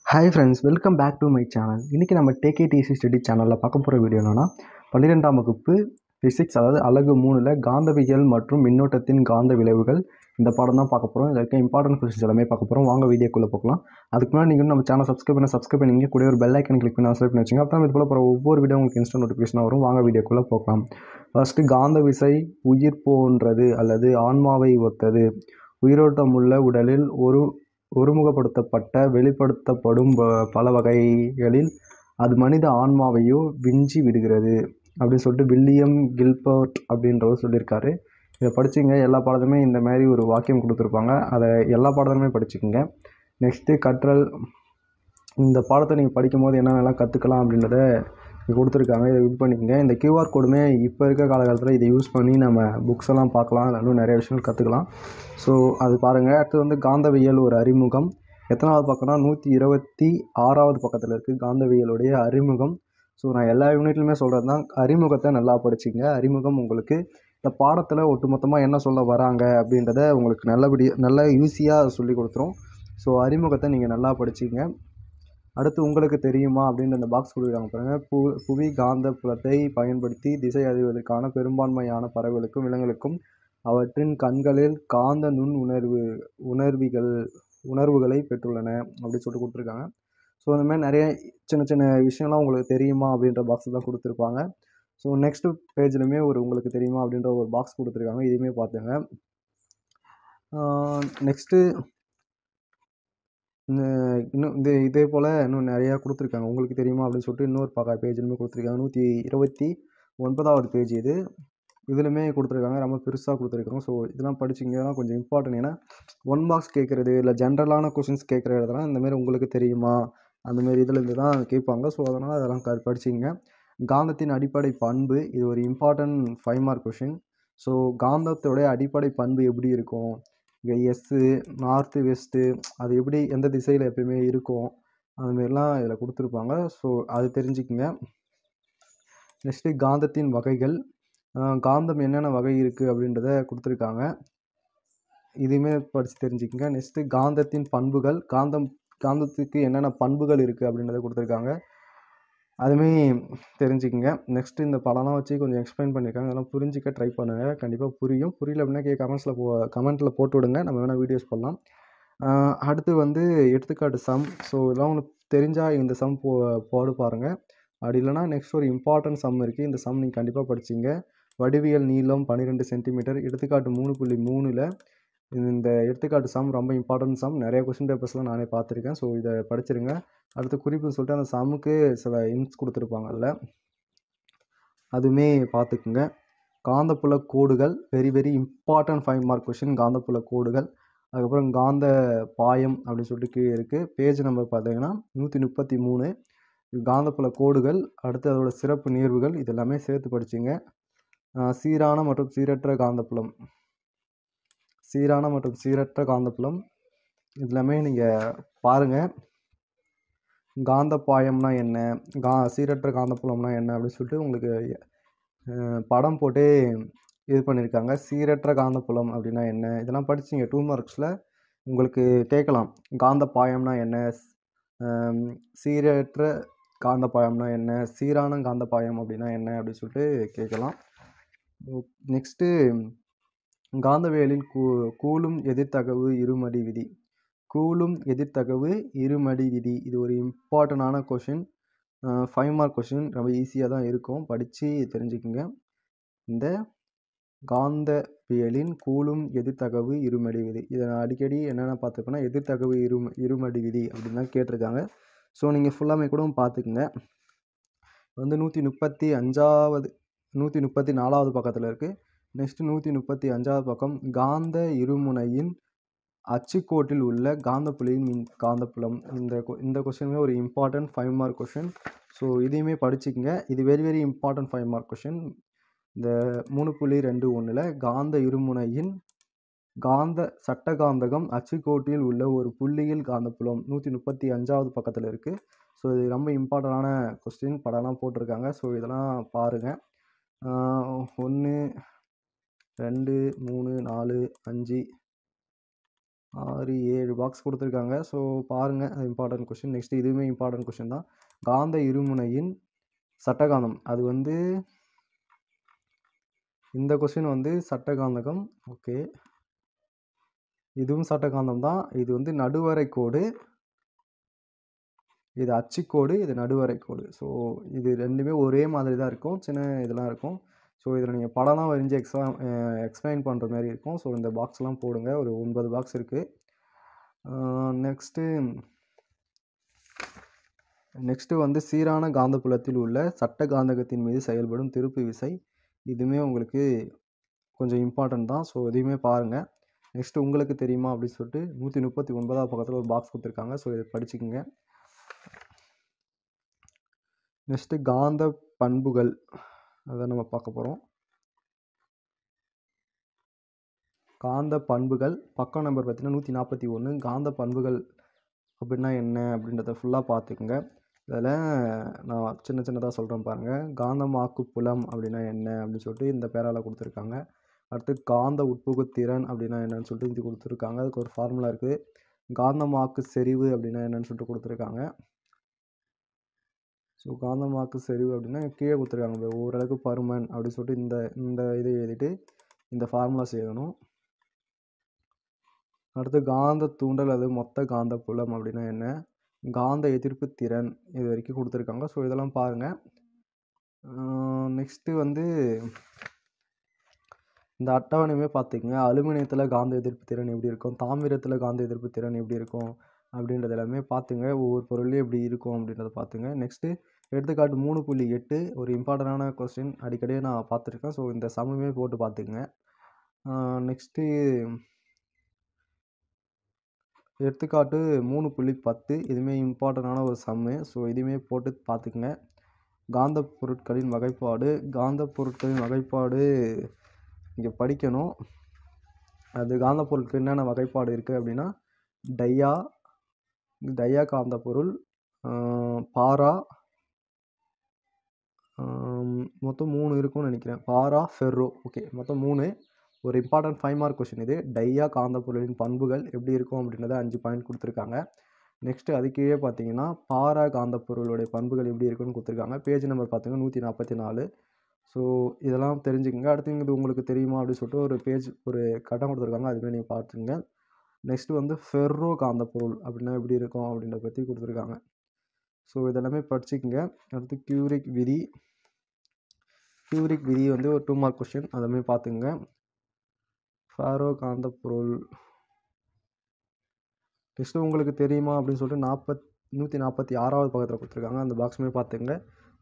Hi friends, welcome back to my channel. இன்றைக்கி நம்ம டேகேடிசி study சேனலில் பார்க்க போகிற வீடியோ என்னென்னா 12ஆம் வகுப்பு ஃபிசிக்ஸ், அதாவது அலகு 3ல் காந்தவியல் மற்றும் மின்னோட்டத்தின் காந்த விளைவுகள். இந்த பாடம் தான் பார்க்க போகிறோம். இதில் இருக்க இம்பார்ட்டன்ட் கொஸ்டின்ஸ் எல்லாமே பார்க்க போகிறோம். வாங்க வீடியோக்குள்ளே போகலாம். அதுக்கு முன்னாடி நீங்கள் நம்ம சேனல் சப்ஸ்கிரைப் பண்ணிங்க கூட ஒரு பெல் ஐக்கன் கிளிக் பண்ணி சப்ஸ்கிரைப் பண்ணி வச்சுங்க. அப்புறம் இது போல் போகிற ஒவ்வொரு வீடியோ உங்களுக்கு இன்ஸ்டன்ட் நோட்டிஃபிகேஷன் வரும். வாங்க வீடியோக்குள்ளே போகலாம். ஃபஸ்ட்டு, காந்த விசை உயிர் போன்றது அல்லது ஆன்மாவை ஒத்தது. உயிரோட்டமுள்ள உடலில் ஒருமுகப்படுத்தப்பட்ட வெளிப்படுத்தப்படும் பல வகைகளில் அது மனித ஆன்மாவையோ விஞ்சி விடுகிறது அப்படின்னு சொல்லிட்டு வில்லியம் கில்பர்ட் அப்படின்றவர் சொல்லியிருக்காரு. இதை படிச்சுங்க. எல்லா பாடத்துமே இந்த மாதிரி ஒரு வாக்கியம் கொடுத்துருப்பாங்க. அதை எல்லா பாடத்துலையுமே படிச்சுக்கோங்க. நெக்ஸ்ட்டு கற்றல். இந்த பாடத்தை நீங்கள் படிக்கும் போது என்னென்னலாம் கற்றுக்கலாம் அப்படின்றத கொடுத்துருக்காங்க. இதை யூஸ் பண்ணிக்கோங்க. இந்த கியூஆர் கோடுமே இப்போ இருக்க காலகட்டத்தில் இதை யூஸ் பண்ணி நம்ம புக்ஸ் எல்லாம் பார்க்கலாம். இன்னும் நிறைய விஷயங்கள் கற்றுக்கலாம். ஸோ அது பாருங்கள். அடுத்து வந்து காந்தவியல் ஒரு அறிமுகம். எத்தனாவது பக்கம்னா 126வது பக்கத்தில் இருக்குது காந்தவியலுடைய அறிமுகம். ஸோ நான் எல்லா யூனிட்லையுமே சொல்கிறது தான், அறிமுகத்தை நல்லா படிச்சுங்க. அறிமுகம் உங்களுக்கு இந்த பாடத்தில் ஒட்டுமொத்தமாக என்ன சொல்ல வராங்க அப்படின்றத உங்களுக்கு நல்ல ஈஸியாக சொல்லி கொடுத்துரும். ஸோ அறிமுகத்தை நீங்கள் நல்லா படிச்சுங்க. அடுத்து, உங்களுக்கு தெரியுமா அப்படின்ற அந்த பாக்ஸ் கொடுக்குறாங்க பாருங்கள். புவி காந்த புலத்தை பயன்படுத்தி திசை அறிவதற்கான பெரும்பான்மையான பறவைகளுக்கும் விலங்குகளுக்கும் அவற்றின் கண்களில் காந்த உணர்வுகளை பெற்றுள்ளன அப்படின்னு சொல்லிட்டு கொடுத்துருக்காங்க. ஸோ இந்த மாதிரி நிறைய சின்ன சின்ன விஷயம்லாம் உங்களுக்கு தெரியுமா அப்படின்ற பாக்ஸ் தான் கொடுத்துருப்பாங்க. ஸோ நெக்ஸ்ட்டு பேஜ்லையுமே உங்களுக்கு தெரியுமா அப்படின்ற ஒரு பாக்ஸ் கொடுத்துருக்காங்க. இதையுமே பார்த்துங்க. நெக்ஸ்ட்டு இன்னும் இதே போல் இன்னும் நிறையா கொடுத்துருக்காங்க. உங்களுக்கு தெரியுமா அப்படின்னு சொல்லிட்டு இன்னொரு பேஜ்லையுமே கொடுத்துருக்காங்க. 129வது பேஜ் இது. இதுலையுமே கொடுத்துருக்காங்க. ரொம்ப பெருசாக கொடுத்துருக்காங்க. ஸோ இதெல்லாம் படிச்சிங்கன்னா கொஞ்சம் இம்பார்ட்டன்ட். ஏன்னா 1 மார்க்ஸ் கேட்குறது இல்லை ஜென்ரலான கொஷின்ஸ் கேட்குற இடத்துல இந்தமாரி உங்களுக்கு தெரியுமா அந்தமாரி இதில் தான் கேட்பாங்க. ஸோ அதனால் அதெல்லாம் படிச்சிங்க. காந்தத்தின் அடிப்படை பண்பு, இது ஒரு இம்பார்ட்டன்ட் 5 மார்க் கொஷின். ஸோ காந்தத்தோடைய அடிப்படை பண்பு எப்படி இருக்கும், இங்கே எஸ்ஸு, நார்த்து, வெஸ்ட்டு, அது எப்படி எந்த திசையில் எப்பயுமே இருக்கும், அதுமாரிலாம் இதில் கொடுத்துருப்பாங்க. ஸோ அது தெரிஞ்சுக்குங்க. நெக்ஸ்ட்டு, காந்தத்தின் வகைகள். காந்தம் என்னென்ன வகை இருக்குது அப்படின்றத கொடுத்துருக்காங்க. இதையுமே படித்து தெரிஞ்சுக்கங்க. நெக்ஸ்ட்டு, காந்தத்தின் பண்புகள். காந்தத்துக்கு என்னென்ன பண்புகள் இருக்குது அப்படின்றத கொடுத்துருக்காங்க. அதுவுமே தெரிஞ்சுக்கங்க. நெக்ஸ்ட்டு, இந்த படம்லாம் வச்சு கொஞ்சம் எக்ஸ்பிளைன் பண்ணியிருக்காங்க. அதெல்லாம் புரிஞ்சிக்க ட்ரை பண்ணுங்கள். கண்டிப்பாக புரியும். புரியல அப்படின்னா கமெண்ட்டில் போட்டு விடுங்க. நம்ம வேணால் வீடியோஸ் பண்ணலாம். அடுத்து வந்து எடுத்துக்காட்டு சம். ஸோ இதெல்லாம் உங்களுக்கு தெரிஞ்சால் இந்த சம் போடு பாருங்கள். அப்படி இல்லைனா நெக்ஸ்ட் ஒரு இம்பார்ட்டன்ட் சம் இருக்குது. இந்த சம் நீங்கள் கண்டிப்பாக படிச்சிங்க. வடிவியல் நீளம் 12 சென்டிமீட்டர். எடுத்துக்காட்டு 3.3ல் இந்த எடுத்துக்காட்டு சம் ரொம்ப இம்பார்ட்டன்ட் சம். நிறைய கொஸ்டின் பேப்பர்ஸ்லாம் நானே பார்த்துருக்கேன். ஸோ இதை படிச்சிருங்க. அடுத்து குறிப்புன்னு சொல்லிட்டு அந்த சம்முக்கு சில இன்ஸ் கொடுத்துருப்பாங்க. அதில் அதுவுமே பார்த்துக்குங்க. காந்தப்புல கோடுகள், very very important 5 mark question. காந்தப்புல கோடுகள். அதுக்கப்புறம் காந்த பாயம் அப்படின்னு சொல்லிட்டு கீழே இருக்குது. பேஜ் நம்பர் பார்த்தீங்கன்னா 133. காந்தப்புல கோடுகள், அடுத்து அதோட சிறப்பு நீர்வுகள், இதெல்லாமே சேர்த்து படிச்சிங்க. சீரான மற்றும் சீரற்ற காந்தப்புலம் இதெல்லாமே நீங்கள் பாருங்கள். காந்த பாயம்னா என்ன, சீரற்ற காந்தப்புலம்னா என்ன அப்படின்னு சொல்லிட்டு உங்களுக்கு படம் போட்டு இது பண்ணியிருக்காங்க. சீரற்ற காந்தப்புலம் அப்படின்னா என்ன, இதெல்லாம் படிச்சிங்க. 2 மார்க்ஸில் உங்களுக்கு கேட்கலாம். காந்த பாயம்னா என்ன, சீரற்ற காந்த பாயம்னா என்ன, சீரான காந்த பாயம் அப்படின்னா என்ன அப்படின்னு சொல்லிட்டு கேட்கலாம். நெக்ஸ்ட்டு, காந்தவியலில் கூலும் எதிர்த்தகவு இருமடி விதி. கூலும் எதிர்த்தகவு இருமடி விதி, இது ஒரு இம்பார்ட்டண்டான கொஷின். 5 mark question. ரொம்ப ஈஸியாக தான் இருக்கும். படித்து தெரிஞ்சுக்குங்க. இந்த காந்தவியலின் கூலும் எதிர்த்தகவு இருமடி விதி, இதை நான் அடிக்கடி என்னென்ன பார்த்துருப்பேன்னா எதிர்த்தகவு இருமடி விதி அப்படின்னு தான் கேட்டிருக்காங்க. ஸோ நீங்கள் ஃபுல்லாமே கூட பார்த்துக்குங்க. வந்து 134வது பக்கத்தில் இருக்குது. நெக்ஸ்ட்டு 135வது பக்கம். காந்த இருமுனையின் அச்சுக்கோட்டில் உள்ள காந்தப்புலியின் காந்தப்புலம். இந்த கொஸ்டினுமே ஒரு இம்பார்ட்டன்ட் 5 மார்க் கொஷின். ஸோ இதையுமே படிச்சுக்கங்க. இது very very important 5 mark question. இந்த 3.21ல் காந்த இருமுனையின் சட்டகாந்தகம் அச்சுக்கோட்டில் உள்ள ஒரு புள்ளியில் காந்தப்புலம் 135வது பக்கத்தில் இருக்குது. ஸோ இது ரொம்ப இம்பார்ட்டண்டான கொஸ்டின். படம்லாம் போட்டிருக்காங்க. ஸோ இதெல்லாம் பாருங்கள். 1, 2, 3, 4, 5, 6, 7 பாக்ஸ் கொடுத்துருக்காங்க. ஸோ பாருங்கள், அது இம்பார்ட்டன்ட் கொஷின். நெக்ஸ்ட் இதுவுமே இம்பார்ட்டன்ட் கொஷின் தான். காந்த இருமுனையின் சட்டகாந்தம். அது வந்து இந்த கொஷின் வந்து சட்டகாந்தகம். ஓகே, இதுவும் சட்டகாந்தம் தான். இது வந்து நடுவரை கோடு, இது அச்சுக்கோடு, இது நடுவரை கோடு. ஸோ இது ரெண்டுமே ஒரே மாதிரி தான் இருக்கும். சின்ன இதெல்லாம் இருக்கும். ஸோ இதில் நீங்கள் படம்லாம் வரைஞ்சி எக்ஸ்பிளைன் பண்ணுற மாதிரி இருக்கும். ஸோ இந்த பாக்ஸ்லாம் போடுங்க. ஒரு 9 பாக்ஸ் இருக்குது. நெக்ஸ்ட்டு வந்து சீரான காந்தப்புலத்தில் உள்ள சட்ட காந்தகத்தின் மீது செயல்படும் திருப்பு விசை. இதுவுமே உங்களுக்கு கொஞ்சம் இம்பார்ட்டன்ட் தான். ஸோ இதையுமே பாருங்கள். நெக்ஸ்ட்டு உங்களுக்கு தெரியுமா அப்படின்னு சொல்லிட்டு 139வது பக்கத்தில் ஒரு பாக்ஸ் கொடுத்துருக்காங்க. ஸோ இதை படிச்சுக்கோங்க. நெக்ஸ்ட்டு காந்த பண்புகள், அதை நம்ம பார்க்க போகிறோம். காந்த பண்புகள் பக்கம் நம்பர் பார்த்தீங்கன்னா 141. காந்த பண்புகள் அப்படின்னா என்ன அப்படின்றத ஃபுல்லாக பார்த்துக்குங்க. இதில் நான் சின்ன சின்னதாக சொல்கிறேன் பாருங்கள். காந்தமாக்கு புலம் அப்படின்னா என்ன அப்படின்னு சொல்லிட்டு இந்த பேரால் கொடுத்துருக்காங்க. அடுத்து காந்த உட்புகுத்திறன் அப்படின்னா என்னன்னு சொல்லிட்டு இது கொடுத்துருக்காங்க. அதுக்கு ஒரு ஃபார்முலா இருக்குது. காந்தமாக்கு செறிவு அப்படின்னா என்னன்னு சொல்லிட்டு கொடுத்துருக்காங்க. ஸோ காந்தமாக்கு செறிவு அப்படின்னா கீழே கொடுத்துருக்காங்க. ஓரளவுக்கு பருமன் அப்படின்னு சொல்லிட்டு இந்த இதை எழுதிட்டு இந்த ஃபார்முலா செய்யணும். அடுத்து காந்த தூண்டல் அது மொத்த காந்த புலம் அப்படின்னா என்ன, காந்த எதிர்ப்பு திறன் இது வரைக்கும் கொடுத்துருக்காங்க. ஸோ இதெல்லாம் பாருங்கள். நெக்ஸ்ட்டு வந்து இந்த அட்டவணையுமே பார்த்துக்குங்க. அலுமினியத்தில் காந்த எதிர்ப்பு திறன் எப்படி இருக்கும், தாமிரத்தில் காந்த எதிர்ப்பு திறன் எப்படி இருக்கும் அப்படின்றது எல்லாமே பார்த்துங்க. ஒவ்வொரு பொருளையும் எப்படி இருக்கும் அப்படின்றத பார்த்துங்க. நெக்ஸ்ட்டு எடுத்துக்காட்டு 3.8 ஒரு இம்பார்ட்டண்டான கொஸ்டின், அடிக்கடியே நான் பார்த்துருக்கேன். ஸோ இந்த சம்முமே போட்டு பார்த்துக்குங்க. நெக்ஸ்ட்டு எடுத்துக்காட்டு 3.10 இதுவுமே இம்பார்ட்டண்டான ஒரு சம்மு. ஸோ இதுவுமே போட்டு பார்த்துக்குங்க. காந்த பொருட்களின் வகைப்பாடு. காந்த பொருட்களின் வகைப்பாடு இங்கே படிக்கணும். அது காந்த பொருட்கள் என்னென்ன வகைப்பாடு இருக்குது அப்படின்னா டையா காந்த பொருள், பாரா, மொத்தம் 3 இருக்கும்னு நினைக்கிறேன். பாரா, ஃபெர்ரோ. ஓகே, மொத்தம் 3. ஒரு இம்பார்ட்டன்ட் 5 மார்க் கொஸ்டின் இது. டையா காந்த பொருளின் பண்புகள் எப்படி இருக்கும் அப்படின்றத 5 பாயிண்ட் கொடுத்துருக்காங்க. நெக்ஸ்ட்டு அது கீழே பார்த்தீங்கன்னா பாரா காந்த பொருளுடைய பண்புகள் எப்படி இருக்குன்னு கொடுத்துருக்காங்க. பேஜ் நம்பர் பார்த்தீங்கன்னா 144. ஸோ இதெல்லாம் தெரிஞ்சுக்கங்க. அடுத்து இது உங்களுக்கு தெரியுமா அப்படின்னு சொல்லிட்டு ஒரு பேஜ் ஒரு கட்டம் கொடுத்துருக்காங்க. அதுமாதிரி நீங்கள் பார்த்துங்க. நெக்ஸ்ட்டு வந்து ஃபெர்ரோ காந்த பொருள் அப்படின்னா எப்படி இருக்கும் அப்படின்றத பற்றி கொடுத்துருக்காங்க. ஸோ இதெல்லாமே படிச்சுக்கங்க. அடுத்து கியூரிக் விதி வந்து ஒரு 2 மார்க் கொஸ்டின், அதுமாதிரி பார்த்துங்க. ஃபெர்ரோ காந்த பொருள் நெக்ஸ்ட்டு உங்களுக்கு தெரியுமா அப்படின்னு சொல்லிட்டு 146வது பக்கத்தில் கொடுத்துருக்காங்க. அந்த பாக்ஸுமே பார்த்துங்க.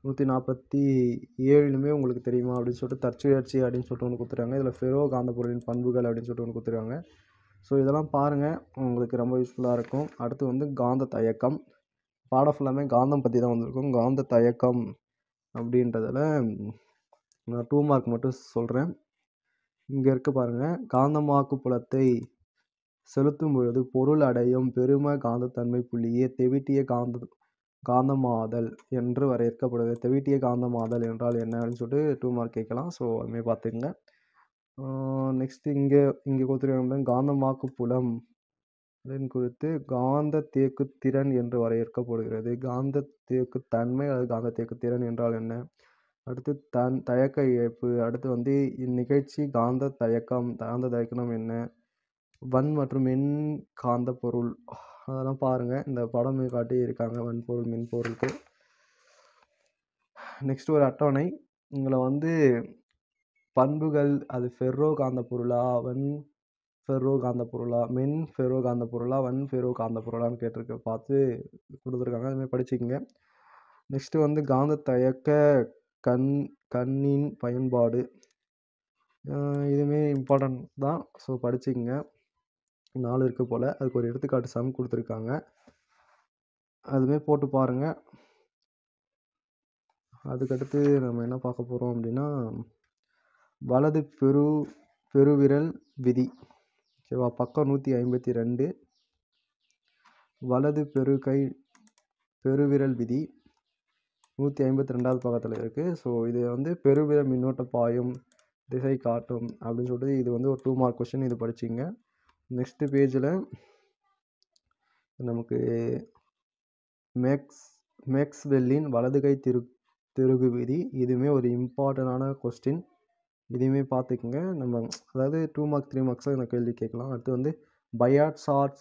147லுமே உங்களுக்கு தெரியுமா அப்படின்னு சொல்லிட்டு தற்சுழற்சி அப்படின்னு சொல்லிட்டு ஒன்று கொடுத்துருக்காங்க. இதில் ஃபெரோ காந்த பொருளின் பண்புகள் அப்படின்னு சொல்லிட்டு ஒன்று கொடுத்துருக்காங்க. ஸோ இதெல்லாம் பாருங்கள், உங்களுக்கு ரொம்ப யூஸ்ஃபுல்லாக இருக்கும். அடுத்து வந்து காந்த தயக்கம். பாடம் ஃபுல்லாமே காந்தம் பற்றி தான் வந்திருக்கும். காந்த தயக்கம் அப்படின்றதில் நான் 2 மார்க் மட்டும் சொல்கிறேன். இங்கே இருக்க பாருங்கள். காந்தமாக்கு புலத்தை செலுத்தும் பொழுது பொருள் அடையும் பெரும காந்தத்தன்மை புள்ளியே தெவிட்டிய காந்தமாதல் என்று வரையறுக்கப்படுது. தெவிட்டிய காந்தமாதல் என்றால் என்ன அப்படின்னு சொல்லிட்டு 2 மார்க் கேட்கலாம். ஸோ அதுமாதிரி பார்த்துக்குங்க. நெக்ஸ்ட்டு இங்கே கொடுத்துருக்காங்க காந்தமாக்கு புலம் அதன் குறித்து காந்த தேக்கு திறன் என்று வரையறுக்கப்படுகிறது. காந்த தேக்கு தன்மை அல்லது காந்த தேக்கு திறன் என்றால் என்ன. அடுத்து தயக்க இழப்பு. அடுத்து வந்து இந்நிகழ்ச்சி காந்த தயக்கம் என்ன. வன் மற்றும் மென் காந்த பொருள் அதெல்லாம் பாருங்கள். இந்த படம் காட்டி இருக்காங்க வன்பொருள் மென்பொருளுக்கு. நெக்ஸ்ட் ஒரு அட்டவணை. உங்களை வந்து பண்புகள் அது ஃபெர்ரோ காந்த பொருளா, வன் ஃபெர்ரோ காந்த பொருளா, மென் ஃபெர்ரோ காந்த பொருளா, வன் ஃபெர்ரோ காந்த பொருளான்னு கேட்டிருக்க பார்த்து கொடுத்துருக்காங்க. அதுமாதிரி படிச்சுக்கோங்க. நெக்ஸ்ட்டு வந்து காந்த தயக்க கண்ணின் பயன்பாடு. இதுவுமே இம்பார்ட்டன்ட் தான். ஸோ படிச்சுக்கோங்க. 4 இருக்கு போல். அதுக்கு ஒரு எடுத்துக்காட்டு சம் கொடுத்துருக்காங்க. அதுமாதிரி போட்டு பாருங்கள். அதுக்கடுத்து நம்ம என்ன பார்க்க போகிறோம் அப்படின்னா வலது பெருவிரல் விதி. ஓகேவா, பக்கம் 152. வலது பெருவிரல் விதி 152வது பக்கத்தில் இருக்குது. ஸோ இது வந்து பெருவிரல் மின்னோட்ட பாயும் திசை காட்டும் அப்படின்னு சொல்லிட்டு இது வந்து ஒரு 2 மார்க் கொஸ்டின். இது படிச்சிங்க. நெக்ஸ்ட் பேஜில் நமக்கு மேக்ஸ்வெல்லின் வலதுகை திருகு விதி, இதுவுமே ஒரு இம்பார்ட்டண்டான கொஸ்டின். இதையுமே பார்த்துக்குங்க. நம்ம அதாவது 2 மார்க் 3 மார்க்ஸாக இந்த கேள்வி கேட்கலாம். அடுத்து வந்து பயாட்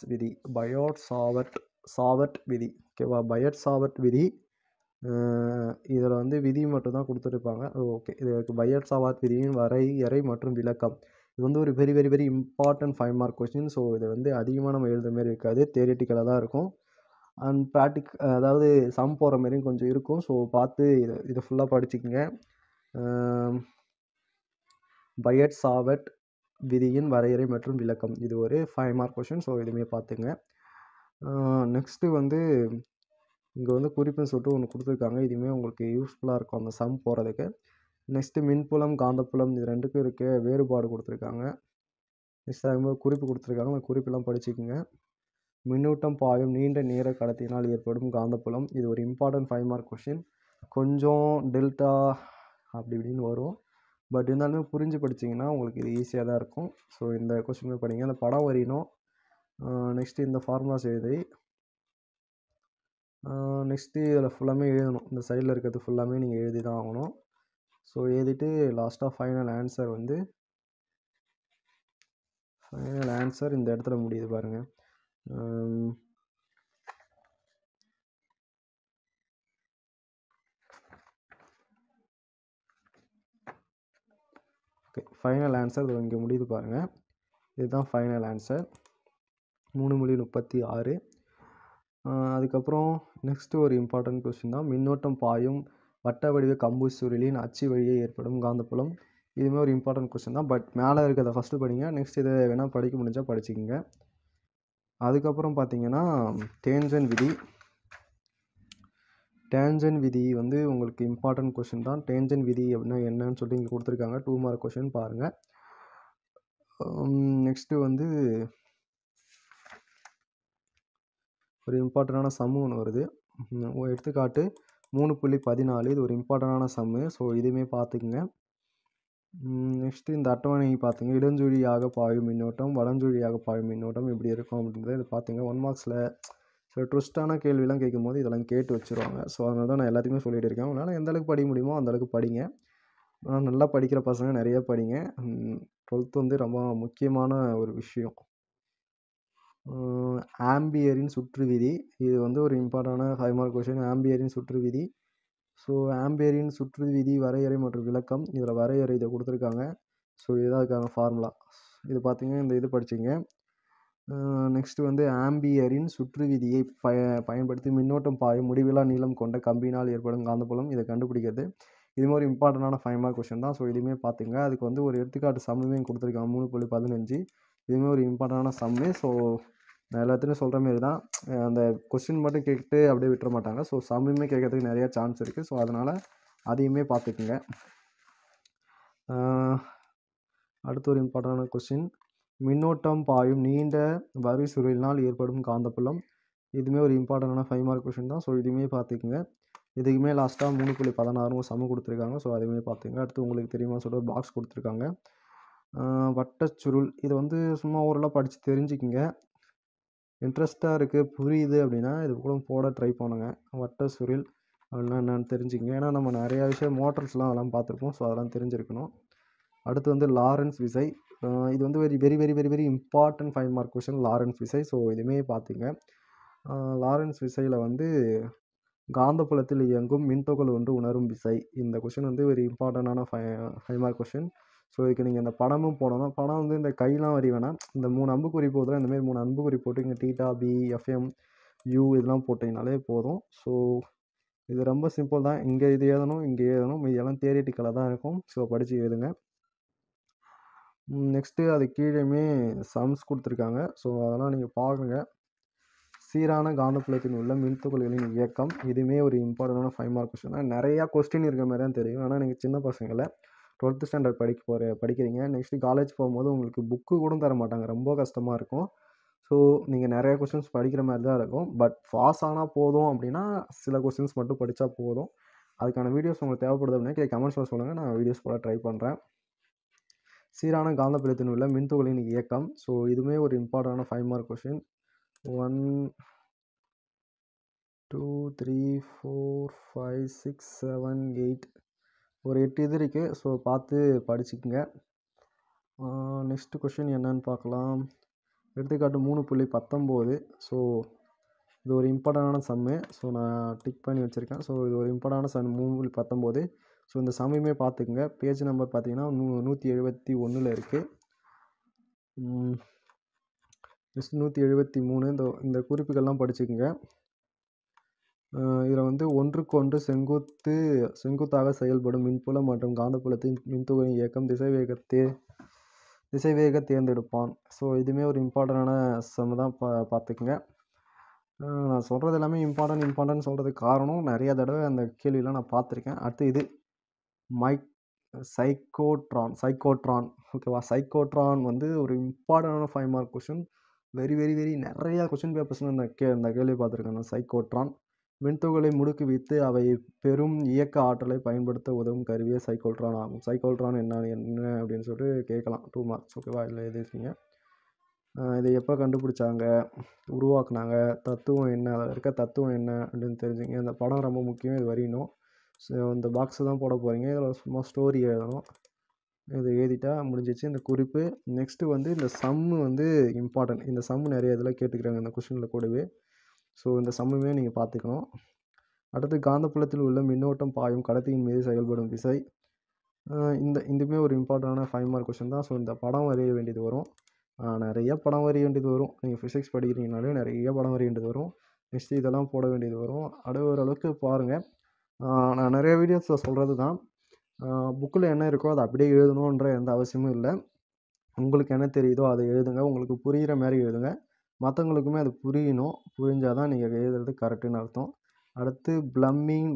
சாவர்ட் விதி, ஓகேவா? பயாட் சாவர்ட் விதி, இதில் வந்து விதி மட்டும் தான் கொடுத்துருப்பாங்க. ஓகே, இது பயாட் சாவர்ட் விதியின் வரையறை மற்றும் விளக்கம். இது வந்து ஒரு very very very important 5 mark question. So இதை வந்து அதிகமாக நம்ம எழுதுற மாதிரி இருக்காது, தியரிட்டிக்கலாக தான் இருக்கும். அண்ட் அதாவது சம் போகிற மாதிரியும் கொஞ்சம் இருக்கும். ஸோ பார்த்து இதை ஃபுல்லாக படிச்சுக்கோங்க. பயாட் சாவர்ட் விதியின் வரையறை மற்றும் விளக்கம், இது ஒரு 5 மார்க் கொஸ்டின். ஸோ இதுவுமே பார்த்துங்க. நெக்ஸ்ட்டு வந்து இங்கே வந்து குறிப்புன்னு சொல்லிட்டு ஒன்று கொடுத்துருக்காங்க. இதுவுமே உங்களுக்கு யூஸ்ஃபுல்லாக இருக்கும் அந்த சம் போகிறதுக்கு. நெக்ஸ்ட்டு மின்புலம் காந்தப்புலம் இது ரெண்டுக்கும் இருக்க வேறுபாடு கொடுத்துருக்காங்க. நெக்ஸ்ட் அதுமாதிரி குறிப்பு கொடுத்துருக்காங்க. அந்த குறிப்பெல்லாம் படிச்சுக்கோங்க. மின்னூட்டம் பாயும் நீண்ட நேர கடத்தினால் ஏற்படும் காந்தப்புலம், இது ஒரு இம்பார்ட்டன்ட் 5 மார்க் கொஸ்டின். கொஞ்சம் டெல்டா அப்படி இப்படின்னு வரும், பட் இருந்தாலுமே புரிஞ்சு படிச்சிங்கன்னா உங்களுக்கு இது ஈஸியாக தான் இருக்கும். ஸோ இந்த கொஸ்டின் படிங்க. அந்த படம் வரையணும். நெக்ஸ்ட்டு இந்த ஃபார்முலாஸ் எழுதி, நெக்ஸ்ட்டு இதில் ஃபுல்லாமே எழுதணும். இந்த சைடில் இருக்கிறது ஃபுல்லாமே நீங்கள் எழுதி தான் ஆகணும். ஸோ எழுதிட்டு லாஸ்ட்டாக ஃபைனல் ஆன்சர் இந்த இடத்துல முடியுது பாருங்கள். ஓகே, ஃபைனல் ஆன்சர் இங்கே முடியுது பாருங்கள். இதுதான் ஃபைனல் ஆன்சர் 3:36. அதுக்கப்புறம் நெக்ஸ்ட்டு ஒரு இம்பார்ட்டன்ட் கொஸ்டின் தான். மின்னோட்டம் பாயும் வட்ட வடிவ கம்பு சுருளின் அச்சு வழியே ஏற்படும் காந்தப்புலம், இதுவுமே ஒரு இம்பார்ட்டன்ட் கொஸ்டின் தான். பட் மேலே இருக்கிறத ஃபஸ்ட்டு படிங்க. நெக்ஸ்ட் இதை வேணால் படிக்க முடிஞ்சால் படிச்சுக்கோங்க. அதுக்கப்புறம் பார்த்தீங்கன்னா டேஞ்சன் விதி வந்து உங்களுக்கு இம்பார்ட்டன்ட் கொஸ்டின் தான். டேஞ்சன் விதி அப்படின்னா என்னன்னு சொல்லி இங்கே கொடுத்துருக்காங்க. 2 மார்க் கொஸ்டின் பாருங்கள். நெக்ஸ்ட்டு வந்து ஒரு இம்பார்ட்டண்டான சம்மு ஒன்று வருது. எடுத்துக்காட்டு 3.14, இது ஒரு இம்பார்ட்டண்டான சம்மு. ஸோ இதுவுமே பார்த்துக்குங்க. நெக்ஸ்ட்டு இந்த அட்டவணை பார்த்துங்க. இடஞ்சுழியாக பாயும் மின்னோட்டம், வலஞ்சுழியாக பாயும் மின்னோட்டம் எப்படி இருக்கும் அப்படின்றத இது பார்த்துங்க. 1 மார்க்ஸில் சில ட்விஸ்டான கேள்விலாம் கேட்கும்போது இதெல்லாம் கேட்டு வச்சுருவாங்க. ஸோ அதனால தான் நான் எல்லாத்தையுமே சொல்லிகிட்டு இருக்கேன். அதனால் எந்த அளவுக்கு படிக்க முடியுமோ அந்தளவுக்கு படிங்க. ஆனால் நல்லா படிக்கிற பசங்க நிறைய படிங்க. 12th வந்து ரொம்ப முக்கியமான ஒரு விஷயம். ஆம்பியரின் சுற்று விதி, இது வந்து ஒரு இம்பார்ட்டண்டான 5 மார்க் கொஸ்டின். ஆம்பியரின் சுற்று விதி. ஸோ ஆம்பியரின் சுற்று விதி வரையறை மற்றும் விளக்கம், இதில் வரையறை இதை கொடுத்துருக்காங்க. ஸோ இதுதான் அதுக்கான ஃபார்முலா. இது பார்த்தீங்கன்னா இந்த இது படிச்சிங்க. நெக்ஸ்ட்டு வந்து ஆம்பியரின் சுற்று விதியை பயன்படுத்தி மின்னோட்டம் பாயும் முடிவிலா நீளம் கொண்ட கம்பினால் ஏற்படும் காந்தப்புலம், இதை கண்டுபிடிக்கிறது. இது மாதிரி இம்பார்ட்டண்டான 5 மார்க் கொஸ்டின் தான். ஸோ இதுவுமே பார்த்துங்க. அதுக்கு வந்து ஒரு எடுத்துக்காட்டு சம்முமே கொடுத்துருக்காங்க. 3.15, இதுவுமே ஒரு இம்பார்ட்டண்டான சம்மு. ஸோ நான் எல்லாத்துலையும் சொல்கிற மாரி தான், அந்த கொஸ்டின் மட்டும் கேட்டு அப்படியே விட்டுற மாட்டாங்க. ஸோ சம்முமே கேட்கறதுக்கு நிறையா சான்ஸ் இருக்குது. ஸோ அதனால் அதையுமே பார்த்துக்குங்க. அடுத்து ஒரு இம்பார்ட்டண்டான கொஸ்டின், மின்னோட்டம் பாயும் நீண்ட வரி சுருளினால் ஏற்படும் காந்தப்புலம், இதுவுமே ஒரு இம்பார்ட்டண்டான 5 மார்க் கொஸ்டின் தான். ஸோ இதுவுமே பார்த்துக்குங்க. இதுக்குமே லாஸ்ட்டாக 3.16 ஒரு சம்மு கொடுத்துருக்காங்க. ஸோ அதுவுமே பார்த்துங்க. அடுத்து உங்களுக்கு தெரியுமா சொல்லிட்டு ஒரு பாக்ஸ் கொடுத்துருக்காங்க. வட்டச்சுருள், இது வந்து சும்மா ஓரளவு படித்து தெரிஞ்சுக்கிங்க. இன்ட்ரெஸ்ட்டாக இருக்குது, புரியுது அப்படின்னா இது கூட போட ட்ரை பண்ணுங்கள். வட்ட சுருள் அப்படின்னா என்னென்னு தெரிஞ்சுக்கங்க. ஏன்னா நம்ம நிறையா விஷயம் மோட்டர்ஸ்லாம் அதெல்லாம் பார்த்துருப்போம். ஸோ அதெல்லாம் தெரிஞ்சிருக்கணும். அடுத்து வந்து லாரன்ஸ் விசை, இது வந்து very very very very very important 5 mark question. Lorentz விசை, ஸோ இதுவுமே பார்த்துங்க. லாரன்ஸ் விசையில் வந்து காந்தப்புலத்தில் இயங்கும் மின்துகள் ஒன்று உணரும் விசை, இந்த கொஸ்டின் வந்து ஒரு இம்பார்ட்டண்டான 5 மார்க் கொஸ்டின். ஸோ இதுக்கு நீங்கள் இந்த படமும் போடணும். படம் வந்து இந்த கையெலாம் வரி வேணாம், இந்த 3 அம்புக்குறி போதில் இந்தமாரி 3 அம்புக்குறி போட்டு இங்கே தீட்டா, பி, எஃப்எம், யூ இதெல்லாம் போட்டிங்கனாலே போதும். ஸோ இது ரொம்ப சிம்பிள் தான். இங்கே இது எழுதணும், இங்கே எழுதணும், இதெல்லாம் தியரிட்டிக்கலாக தான் இருக்கும். ஸோ படித்து எழுதுங்க. நெக்ஸ்ட்டு அது கீழேயுமே சம்ஸ் கொடுத்துருக்காங்க. ஸோ அதெல்லாம் நீங்கள் பாருங்க. சீரான காந்தப்புலத்தில் உள்ள மின்துகள்களின் இயக்கம், இதுவுமே ஒரு இம்பார்ட்டண்டான 5 மார்க் கொஸ்டின் தான். நிறையா கொஸ்டின் இருக்கிற மாதிரி தான் தெரியும். ஆனால் நீங்கள் சின்ன பசங்களை 12th ஸ்டாண்டர்ட் படிக்கிறீங்க. நெக்ஸ்ட்டு காலேஜ் போகும்போது உங்களுக்கு புக்கு கூட தர மாட்டாங்க, ரொம்ப கஷ்டமாக இருக்கும். ஸோ நீங்கள் நிறையா கொஸ்டின்ஸ் படிக்கிற மாதிரி தான் இருக்கும். பட் பாஸ் ஆனால் போதும் அப்படின்னா சில கொஸ்டின்ஸ் மட்டும் படித்தா போதும். அதுக்கான வீடியோஸ் உங்களுக்கு தேவைப்படுது அப்படின்னா கமெண்ட்ஸில் சொல்லுங்கள், நான் வீடியோஸ் போட ட்ரை பண்ணுறேன். சீரான காந்தப்புலத்தில் உள்ள மின்துகளின் இயக்கம். ஸோ இதுவுமே ஒரு இம்பார்ட்டண்டான 5 மார்க் கொஷின். 1 2 3 4 5 6 7 8 ஒரு 8 இது இருக்குது. ஸோ பார்த்து படிச்சுக்குங்க. நெக்ஸ்ட் கொஷின் என்னன்னு பார்க்கலாம். எடுத்துக்காட்டு 3.19. ஸோ இது ஒரு இம்பார்ட்டண்டான சம்மு. ஸோ நான் டிக் பண்ணி வச்சுருக்கேன். ஸோ இது ஒரு இம்பார்ட்டண்டான சம் 3.19. ஸோ இந்த சம்மையுமே பார்த்துக்குங்க. பேஜ் நம்பர் பார்த்தீங்கன்னா 171 இருக்குது. நெக்ஸ்ட் 173. இந்த குறிப்புகள்லாம் படிச்சுக்குங்க. இதில் வந்து ஒன்றுக்கொன்று செங்குத்தாக செயல்படும் மின்புலம் மற்றும் காந்தப்புலத்தின் மின்துகளின் இயக்கம் திசைவேக தேர்ந்தெடுப்பான். ஸோ இதுவுமே ஒரு இம்பார்ட்டண்டான சம் தான். பார்த்துக்குங்க. நான் சொல்கிறது எல்லாமே இம்பார்ட்டன்ட் சொல்கிறதுக்கு காரணம் நிறையா தடவை அந்த கேள்வியெலாம் நான் பார்த்துருக்கேன். அடுத்து இது சைக்கோட்ரான் ஓகேவா. சைக்கோட்ரான் வந்து ஒரு இம்பார்ட்டண்டான 5 mark question. Very very very நிறையா கொஷின் பேப்பர்ஸில் இந்த கேள்வி பார்த்துருக்கேன் நான். சைக்கோட்ரான் மின்துகளை முடுக்குவித்து அவை பெரும் இயக்க ஆற்றலை பயன்படுத்த உதவும் கருவியே சைக்கோட்ரான் ஆகும். சைக்கோட்ரான் என்ன அப்படின்னு சொல்லிட்டு கேட்கலாம். 2 மார்க்ஸ் ஓகேவா. இல்லை எழுதிருக்கீங்க. இதை எப்போ கண்டுபிடிச்சாங்க, உருவாக்குனாங்க, தத்துவம் என்ன, அதில் இருக்க தத்துவம் என்ன அப்படின்னு தெரிஞ்சுங்க. இந்த படம் ரொம்ப முக்கியம். இது வரையணும். ஸோ இந்த பாக்ஸு தான் போட போகிறீங்க. இதில் சும்மா ஸ்டோரி எழுதணும். இதை எழுதிட்டா முடிஞ்சிச்சு இந்த குறிப்பு. நெக்ஸ்ட்டு வந்து இந்த சம்மு வந்து இம்பார்ட்டன்ட். இந்த சம்மு நிறைய இதில் கேட்டுக்கிறாங்க இந்த கொஷினில் கூடவே. ஸோ இந்த சம்முமே நீங்கள் பார்த்துக்கணும். அடுத்து காந்தப்புலத்தில் உள்ள மின்னோட்டம் பாயும் கடத்தியின் மீது செயல்படும் விசை. இதுவுமே ஒரு இம்பார்ட்டண்டான 5 மார்க் கொஷின் தான். ஸோ இந்த படம் வரைய வேண்டியது வரும். நிறைய படம் வரைய வேண்டியது வரும். நீங்கள் ஃபிசிக்ஸ் படிக்கிறீங்கனாலே நிறைய படம் வரைய வேண்டியது வரும். நெக்ஸ்ட்டு இதெல்லாம் போட வேண்டியது வரும். ஓரளவுக்கு பாருங்கள். நான் நிறைய வீடியோஸில் சொல்கிறது தான். புக்கில் என்ன இருக்கோ அதை அப்படியே எழுதணுன்ற எந்த அவசியமும் இல்லை. உங்களுக்கு என்ன தெரியுதோ அதை எழுதுங்க. உங்களுக்கு புரிகிற மாதிரி எழுதுங்க. மற்றவங்களுக்குமே அது புரியணும். புரிஞ்சால் தான் நீங்கள் எழுதுறது கரெக்டுன்னு அர்த்தம். அடுத்து ப்ளம்மிங்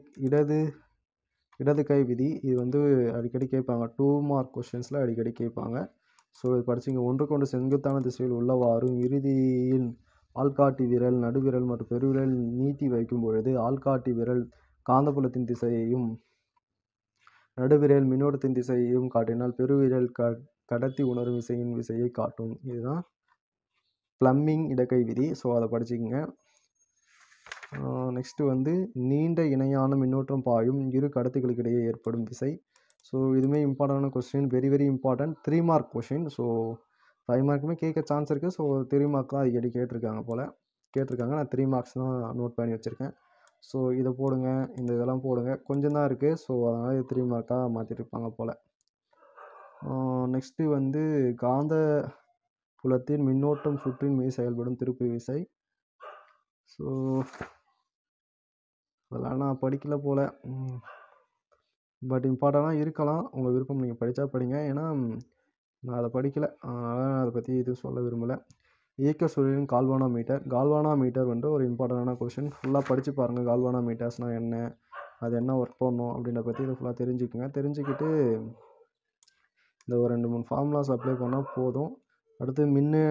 இடது கை விதி. இது வந்து அடிக்கடி கேட்பாங்க. 2 மார்க் கொஷின்ஸில் அடிக்கடி கேட்பாங்க. ஸோ இது படிச்சிங்க. ஒன்றுக்கொன்று செங்குத்தான திசையில் உள்ளவாறும் இறுதியில் ஆள்காட்டி விரல், நடுவிரல் மற்றும் பெருவிரல் நீட்டி வைக்கும் பொழுது ஆள்காட்டி விரல் காந்தப்புலத்தின் திசையையும் நடுவிரல் மின்னோட்டத்தின் திசையையும் காட்டினால் பெருவிரல் கடத்தி உணரும் விசையின் விசையை காட்டும். இதுதான் ப்ளம்மிங் இடக்கை விதி. ஸோ அதை படிச்சுக்கோங்க. நெக்ஸ்ட்டு வந்து நீண்ட இணையான மின்னோட்டம் பாயும் இரு கடத்திகளுக்கிடையே ஏற்படும் விசை. ஸோ இதுவுமே இம்பார்ட்டண்டான question. Very very important. 3 mark question. So 5 மார்க்குமே கேட்க சான்ஸ் இருக்குது. ஸோ 3 மார்க் தான் அடிக்கடி கேட்டிருக்காங்க. நான் 3 மார்க்ஸ் தான் நோட் பண்ணி வச்சுருக்கேன். ஸோ இதை போடுங்க. இதெல்லாம் போடுங்க. கொஞ்சம் தான் இருக்குது. ஸோ அதனால் இது 3 மார்க்காக மாற்றிருப்பாங்க போல். நெக்ஸ்ட்டு வந்து காந்த புலத்தின் மின்னோட்டம் சுற்றின் மீது செயல்படும் திருப்பு விசை. ஸோ அதெல்லாம் நான் படிக்கல போல். பட் இம்பார்ட்டண்ட்டாக இருக்கலாம். உங்கள் விருப்பம். நீங்கள் படித்தா படிங்க. ஏன்னா நான் அதை படிக்கலை. அதனால் அதை பற்றி எதுவும் சொல்ல விரும்பலை. இயக்க சுழலின் கால்வானாமீட்டர் வந்து ஒரு இம்பார்ட்டண்டான கொஷின். ஃபுல்லாக படித்து பாருங்கள். கால்வானாமீட்டர்ஸ்னால் என்ன, அது என்ன ஒர்க் பண்ணணும் அப்படின்ற பற்றி இதை ஃபுல்லாக தெரிஞ்சுக்குங்க. தெரிஞ்சுக்கிட்டு இந்த ஒரு 2-3 ஃபார்முலாஸ் அப்ளை பண்ணால் போதும். அடுத்து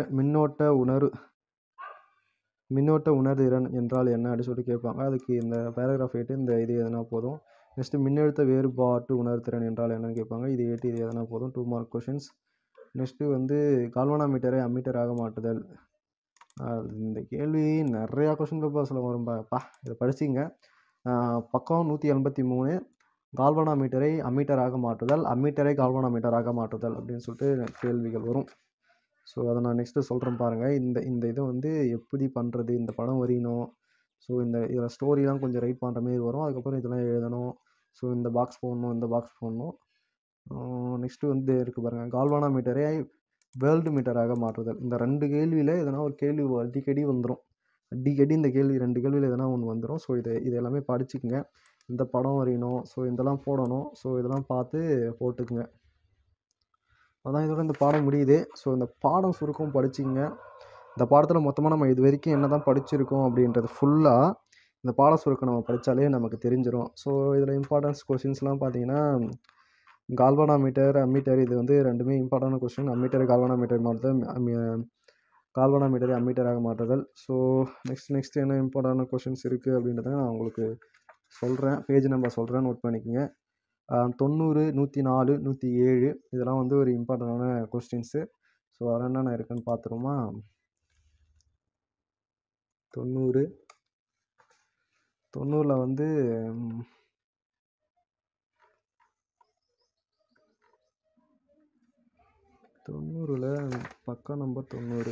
மின்னோட்ட உணர்திறன் என்றால் என்ன அப்படின்னு சொல்லிட்டு கேட்பாங்க. அதுக்கு இந்த பேராகிராஃப் 8 இந்த இது எதுனா போதும். நெக்ஸ்ட்டு மின்னழுத்த வேறுபாட்டு உணர்திறன் என்றால் என்னன்னு கேட்பாங்க. இது 8 இது எதனா போதும். 2 மார்க் கொஷின்ஸ். நெக்ஸ்ட்டு வந்து கால்வானாமீட்டரை அம்மீட்டராக மாற்றுதல். இந்த கேள்வி நிறையா கொஷின் பேப்பர்ஸில் வரும்ப்பா. இதை படிச்சிங்க. பக்கம் 183 கால்வானாமீட்டரை அம்மீட்டராக மாற்றுதல், அம்மீட்டரை கால்வானாமீட்டராக மாற்றுதல் அப்படின்னு சொல்லிட்டு கேள்விகள் வரும். ஸோ அதை நான் நெக்ஸ்ட்டு சொல்கிறேன் பாருங்கள். இந்த இதை வந்து எப்படி பண்ணுறது, இந்த படம் வரையணும். ஸோ இதில் ஸ்டோரிலாம் கொஞ்சம் ரைட் பண்ணுற மாதிரி வரும். அதுக்கப்புறம் இதெல்லாம் எழுதணும். ஸோ இந்த பாக்ஸ் போடணும். நெக்ஸ்ட்டு வந்து இருக்குது பாருங்கள். கால்வானாமீட்டரை வேர்ல்டு மீட்டராக மாற்றுதல். இந்த 2 கேள்வியில் எதனா ஒரு கேள்வி அடிக்கடி வந்துடும். இந்த கேள்வி 2 கேள்வியில் எதனா ஒன்று வந்துடும். ஸோ இது எல்லாமே படிச்சுக்குங்க. இந்த படம் வரையணும். ஸோ இதெல்லாம் போடணும். ஸோ இதெல்லாம் பார்த்து போட்டுக்குங்க. அதான் இதோட இந்த பாடம் முடியுது. ஸோ இந்த பாடம் சுருக்கம் படிச்சிங்க. இந்த பாடத்தில் மொத்தமாக நம்ம இது வரைக்கும் என்ன தான் படிச்சிருக்கோம் அப்படின்றது ஃபுல்லாக இந்த பாட சுருக்கம் நம்ம படித்தாலே நமக்கு தெரிஞ்சிடும். ஸோ இதில் இம்பார்ட்டன்ஸ் கொஷின்ஸ்லாம் பார்த்தீங்கன்னா கால்வானாமீட்டர், அம்மீட்டர் இது வந்து 2மே இம்பார்ட்டன்ட் கொஷின். அம்மீட்டரை கால்வானாமீட்டர் மாற்றுதல், கால்வானாமீட்டரை அம்மீட்டராக மாற்றுதல். ஸோ நெக்ஸ்ட் என்ன இம்பார்ட்டன்ட் கொஷின்ஸ் இருக்குது அப்படின்றத நான் உங்களுக்கு சொல்கிறேன். பேஜ் நம்பர் சொல்கிறேன், நோட் பண்ணிக்கோங்க. 90, 104, 107 இதெல்லாம் வந்து ஒரு இம்பார்ட்டண்டான கொஸ்டின்ஸு. ஸோ அதெல்லாம் என்னென்ன இருக்குன்னு பார்த்துருவோமா? 90ல் வந்து 90ல் பக்கம் நம்பர் 90.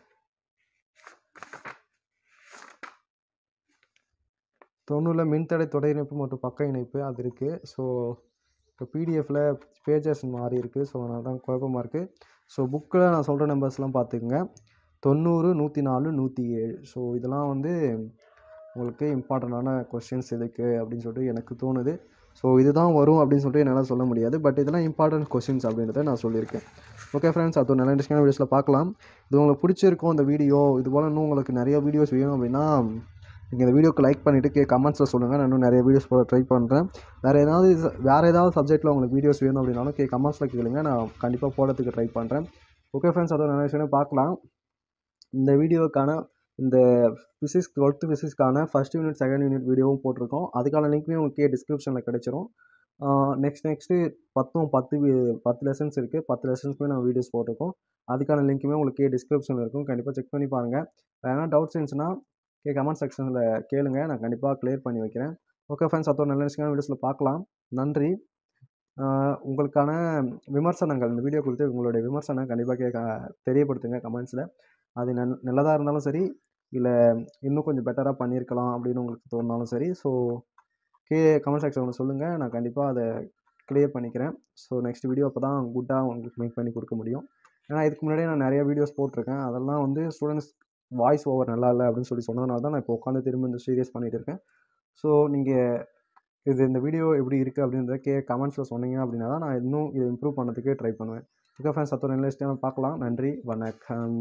90ல் மின்தடை தொடர் இணைப்பு மற்றும் பக்க இணைப்பு அது இருக்குது. ஸோ இப்போ பிடிஎஃப்பில் பேஜஸ் மாறி இருக்குது. ஸோ அதனால தான் குழப்பமாக இருக்குது. ஸோ புக்கில் நான் சொல்கிற நம்பர்ஸ்லாம் பார்த்துக்குங்க. 90, 104, 107. ஸோ இதெல்லாம் வந்து உங்களுக்கு இம்பார்ட்டண்டான கொஸ்டின்ஸ் இதுக்கு அப்படின்னு சொல்லிட்டு எனக்கு தோணுது. ஸோ இதுதான் வரும் அப்படின்னு சொல்லிட்டு என்னால் சொல்ல முடியாது. பட் இதெல்லாம் இம்பார்ட்டன்ட் கொஸ்டின்ஸ் அப்படின்றத நான் சொல்லியிருக்கேன். ஓகே ஃப்ரெண்ட்ஸ், அது ஒரு நல்ல இன்ட்ரெஸ்டிங்கான வீடியோஸில் பார்க்கலாம். இது உங்களுக்கு பிடிச்சிருக்கும் இந்த வீடியோ. இது போல் இன்னும் உங்களுக்கு நிறைய வீடியோஸ் வேணும் அப்படின்னா நீங்கள் இந்த வீடியோக்கு லைக் பண்ணிவிட்டு கமெண்ட்ஸில் சொல்லுங்கள். நான் இன்னும் நிறைய வீடியோஸ் போட ட்ரை பண்ணுறேன். வேறு ஏதாவது சப்ஜெக்ட்டில் உங்களுக்கு வீடியோஸ் வேணும் அப்படின்னாலும் கமெண்ட்ஸில் கேளுங்க. நான் கண்டிப்பாக போடுறதுக்கு ட்ரை பண்ணுறேன். ஓகே ஃப்ரெண்ட்ஸ், அது ஒரு நல்ல விஷயம் பார்க்கலாம். இந்த வீடியோக்கான இந்த ஃபிசிக்ஸ் 12th ஃபிசிக்ஸ்க்கான ஃபஸ்ட் யூனிட் செகண்ட் யூனிட் வீடியோவும் போட்டிருக்கோம். அதுக்கான லிங்க்குமே உங்களுக்கு டிஸ்கிரிப்ஷனில் கிடைச்சிரும். நெக்ஸ்ட்டு 10 லெசன்ஸ் இருக்குது. 10 லெசன்ஸ்க்குமே நான் வீடியோஸ் போட்டிருக்கோம். அதுக்கான லிங்க்குமே உங்களுக்கு டிஸ்கிரிப்ஷனில் இருக்கும். கண்டிப்பாக செக் பண்ணி பாருங்கள். வேறு எதனா டவுட்ஸ் இருந்துச்சுன்னா கமெண்ட் செக்ஷனில் கேளுங்க. நான் கண்டிப்பாக கிளியர் பண்ணி வைக்கிறேன். ஓகே ஃப்ரெண்ட்ஸ், அது ஒரு நல்ல விஷயமான வீடியோஸில் பார்க்கலாம். நன்றி. உங்களுக்கான விமர்சனங்கள் இந்த வீடியோ குறித்து உங்களுடைய விமர்சனம் கண்டிப்பாக தெரியப்படுத்துங்க கமெண்ட்ஸில். அது நல்லதாக இருந்தாலும் சரி, இல்லை இன்னும் கொஞ்சம் பெட்டராக பண்ணியிருக்கலாம் அப்படின்னு உங்களுக்கு தோணுனாலும் சரி. ஸோ கமெண்ட் செக்ஷனில் சொல்லுங்கள். நான் கண்டிப்பாக அதை கிளியர் பண்ணிக்கிறேன். ஸோ நெக்ஸ்ட் வீடியோ அப்போ தான் குட்டாக உங்களுக்கு மேக் பண்ணி கொடுக்க முடியும். ஏன்னா இதுக்கு முன்னாடியே நான் நிறைய வீடியோஸ் போட்டிருக்கேன். அதெல்லாம் வந்து ஸ்டூடெண்ட்ஸ் வாய்ஸ் ஓவர் நல்லா இல்லை அப்படின்னு சொன்னதுனால தான் நான் இப்போ உட்காந்து திரும்ப இந்த சீரியஸ் பண்ணிகிட்டு இருக்கேன். ஸோ நீங்கள் இந்த வீடியோ எப்படி இருக்குது அப்படின்றத கமெண்ட்ஸில் சொன்னீங்க அப்படின்னா தான் நான் இன்னும் இதை இம்ப்ரூவ் பண்ணுறதுக்கே ட்ரை பண்ணுவேன். ஓகே ஃப்ரெண்ட்ஸ், அது ஒரு நல்ல விஷயம் பார்க்கலாம். நன்றி, வணக்கம்.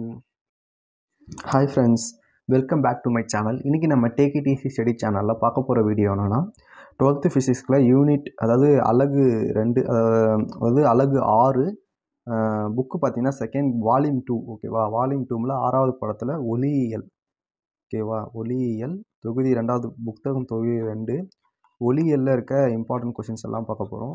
Hi friends, welcome back to my channel. இன்றைக்கி நம்ம டேக் இட் ஈஸி ஸ்டடி சேனலில் பார்க்க போகிற வீடியோ என்னென்னா 12th ஃபிசிக்ஸில் யூனிட் அதாவது அலகு 2 அதாவது அலகு 6 புக்கு பார்த்தீங்கன்னா செகண்ட் வால்யூம் 2. ஓகேவா? வால்யூம் 2ல் 6வது படத்தில் ஒளியியல். ஓகேவா? ஒளியியல் தொகுதி 2வது புத்தகம் தொகுதி 2 ஒளியியலில் இருக்க இம்பார்ட்டன்ட் கொஷின்ஸ் எல்லாம் பார்க்க போகிறோம்.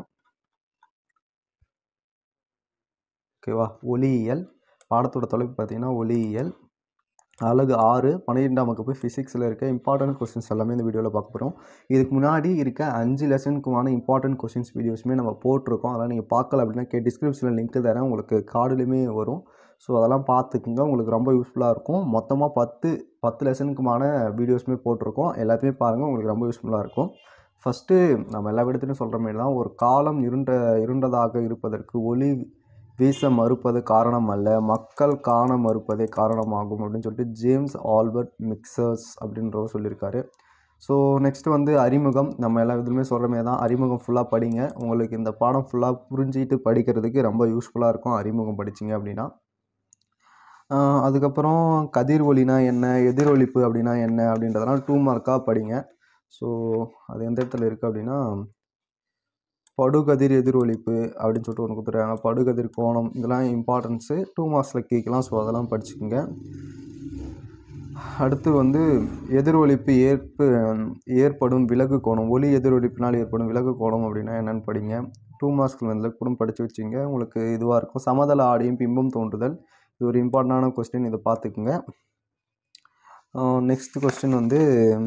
ஓகேவா? ஒளியியல் பாடத்தோட தலைப்பு பார்த்தீங்கன்னா ஒளியியல் அலகு 6 12ஆம் வகுப்பு ஃபிசிக்ஸில் இருக்க இம்பார்ட்டன்ட் கொஸ்டின்ஸ் எல்லாமே இந்த வீடியோவில் பார்க்க போகிறோம். இதுக்கு முன்னாடி இருக்க 5 லெசனுக்குமான இம்பார்ட்டன்ட் கொஸ்டின்ஸ் வீடியோஸுமே நம்ம போட்டிருக்கோம். அதெல்லாம் நீங்கள் பார்க்கல அப்படின்னா டிஸ்கிரிப்ஷனில் லிங்க் தரேன், உங்களுக்கு கார்டுலையுமே வரும். ஸோ அதெல்லாம் பார்த்துக்குங்க, உங்களுக்கு ரொம்ப யூஸ்ஃபுல்லாக இருக்கும். மொத்தமாக 10 லெசனுக்குமான வீடியோஸுமே போட்டிருக்கோம். எல்லாத்தையுமே பாருங்கள், உங்களுக்கு ரொம்ப யூஸ்ஃபுல்லாக இருக்கும். ஃபஸ்ட்டு நம்ம எல்லா விடத்துலையும் சொல்கிற மாதிரி தான், ஒரு காலம் இருண்டதாக இருப்பதற்கு ஒளி வீச மறுப்பது காரணம் அல்ல, மக்கள் காண மறுப்பதே காரணமாகும் அப்படின்னு சொல்லிட்டு ஜேம்ஸ் ஆல்பர்ட் மிக்சர்ஸ் அப்படின்றவர் சொல்லியிருக்காரு. ஸோ நெக்ஸ்ட்டு வந்து அறிமுகம். நம்ம எல்லா இதுலையுமே சொல்கிற மாதிரி தான், அறிமுகம் ஃபுல்லாக படிங்க. உங்களுக்கு இந்த பாடம் ஃபுல்லாக புரிஞ்சிட்டு படிக்கிறதுக்கு ரொம்ப யூஸ்ஃபுல்லாக இருக்கும் அறிமுகம் படிச்சிங்க அப்படின்னா. அதுக்கப்புறம் கதிர் ஒளினா என்ன, எதிரொலிப்பு அப்படின்னா என்ன அப்படின்றதெல்லாம் 2 மார்க்காக படிங்க. ஸோ அது எந்த இடத்துல இருக்குது அப்படின்னா படுகதிர் எதிரொலிப்பு அப்படின்னு சொல்லிட்டு ஒன்று கொடுத்துருக்காங்க. படுகதிர் கோணம் இதெல்லாம் இம்பார்ட்டன்ஸு 2 மார்க்ஸில் கேட்கலாம். ஸோ அதெல்லாம் படிச்சுக்கோங்க. அடுத்து வந்து எதிரொலிப்பு ஏற்படும் விலகு கோணம், ஒளி எதிரொலிப்பினால் ஏற்படும் விலகு கோணம் அப்படின்னா என்னென்னு படிங்க. 2 மார்க்ஸில் வந்து கூட படித்து வச்சுங்க, உங்களுக்கு இதுவாக இருக்கும். சமதள ஆடியும் பிம்பம் தோன்றுதல், இது ஒரு இம்பார்ட்டண்டான கொஸ்டின், இதை பார்த்துக்குங்க. நெக்ஸ்ட் கொஸ்டின் வந்து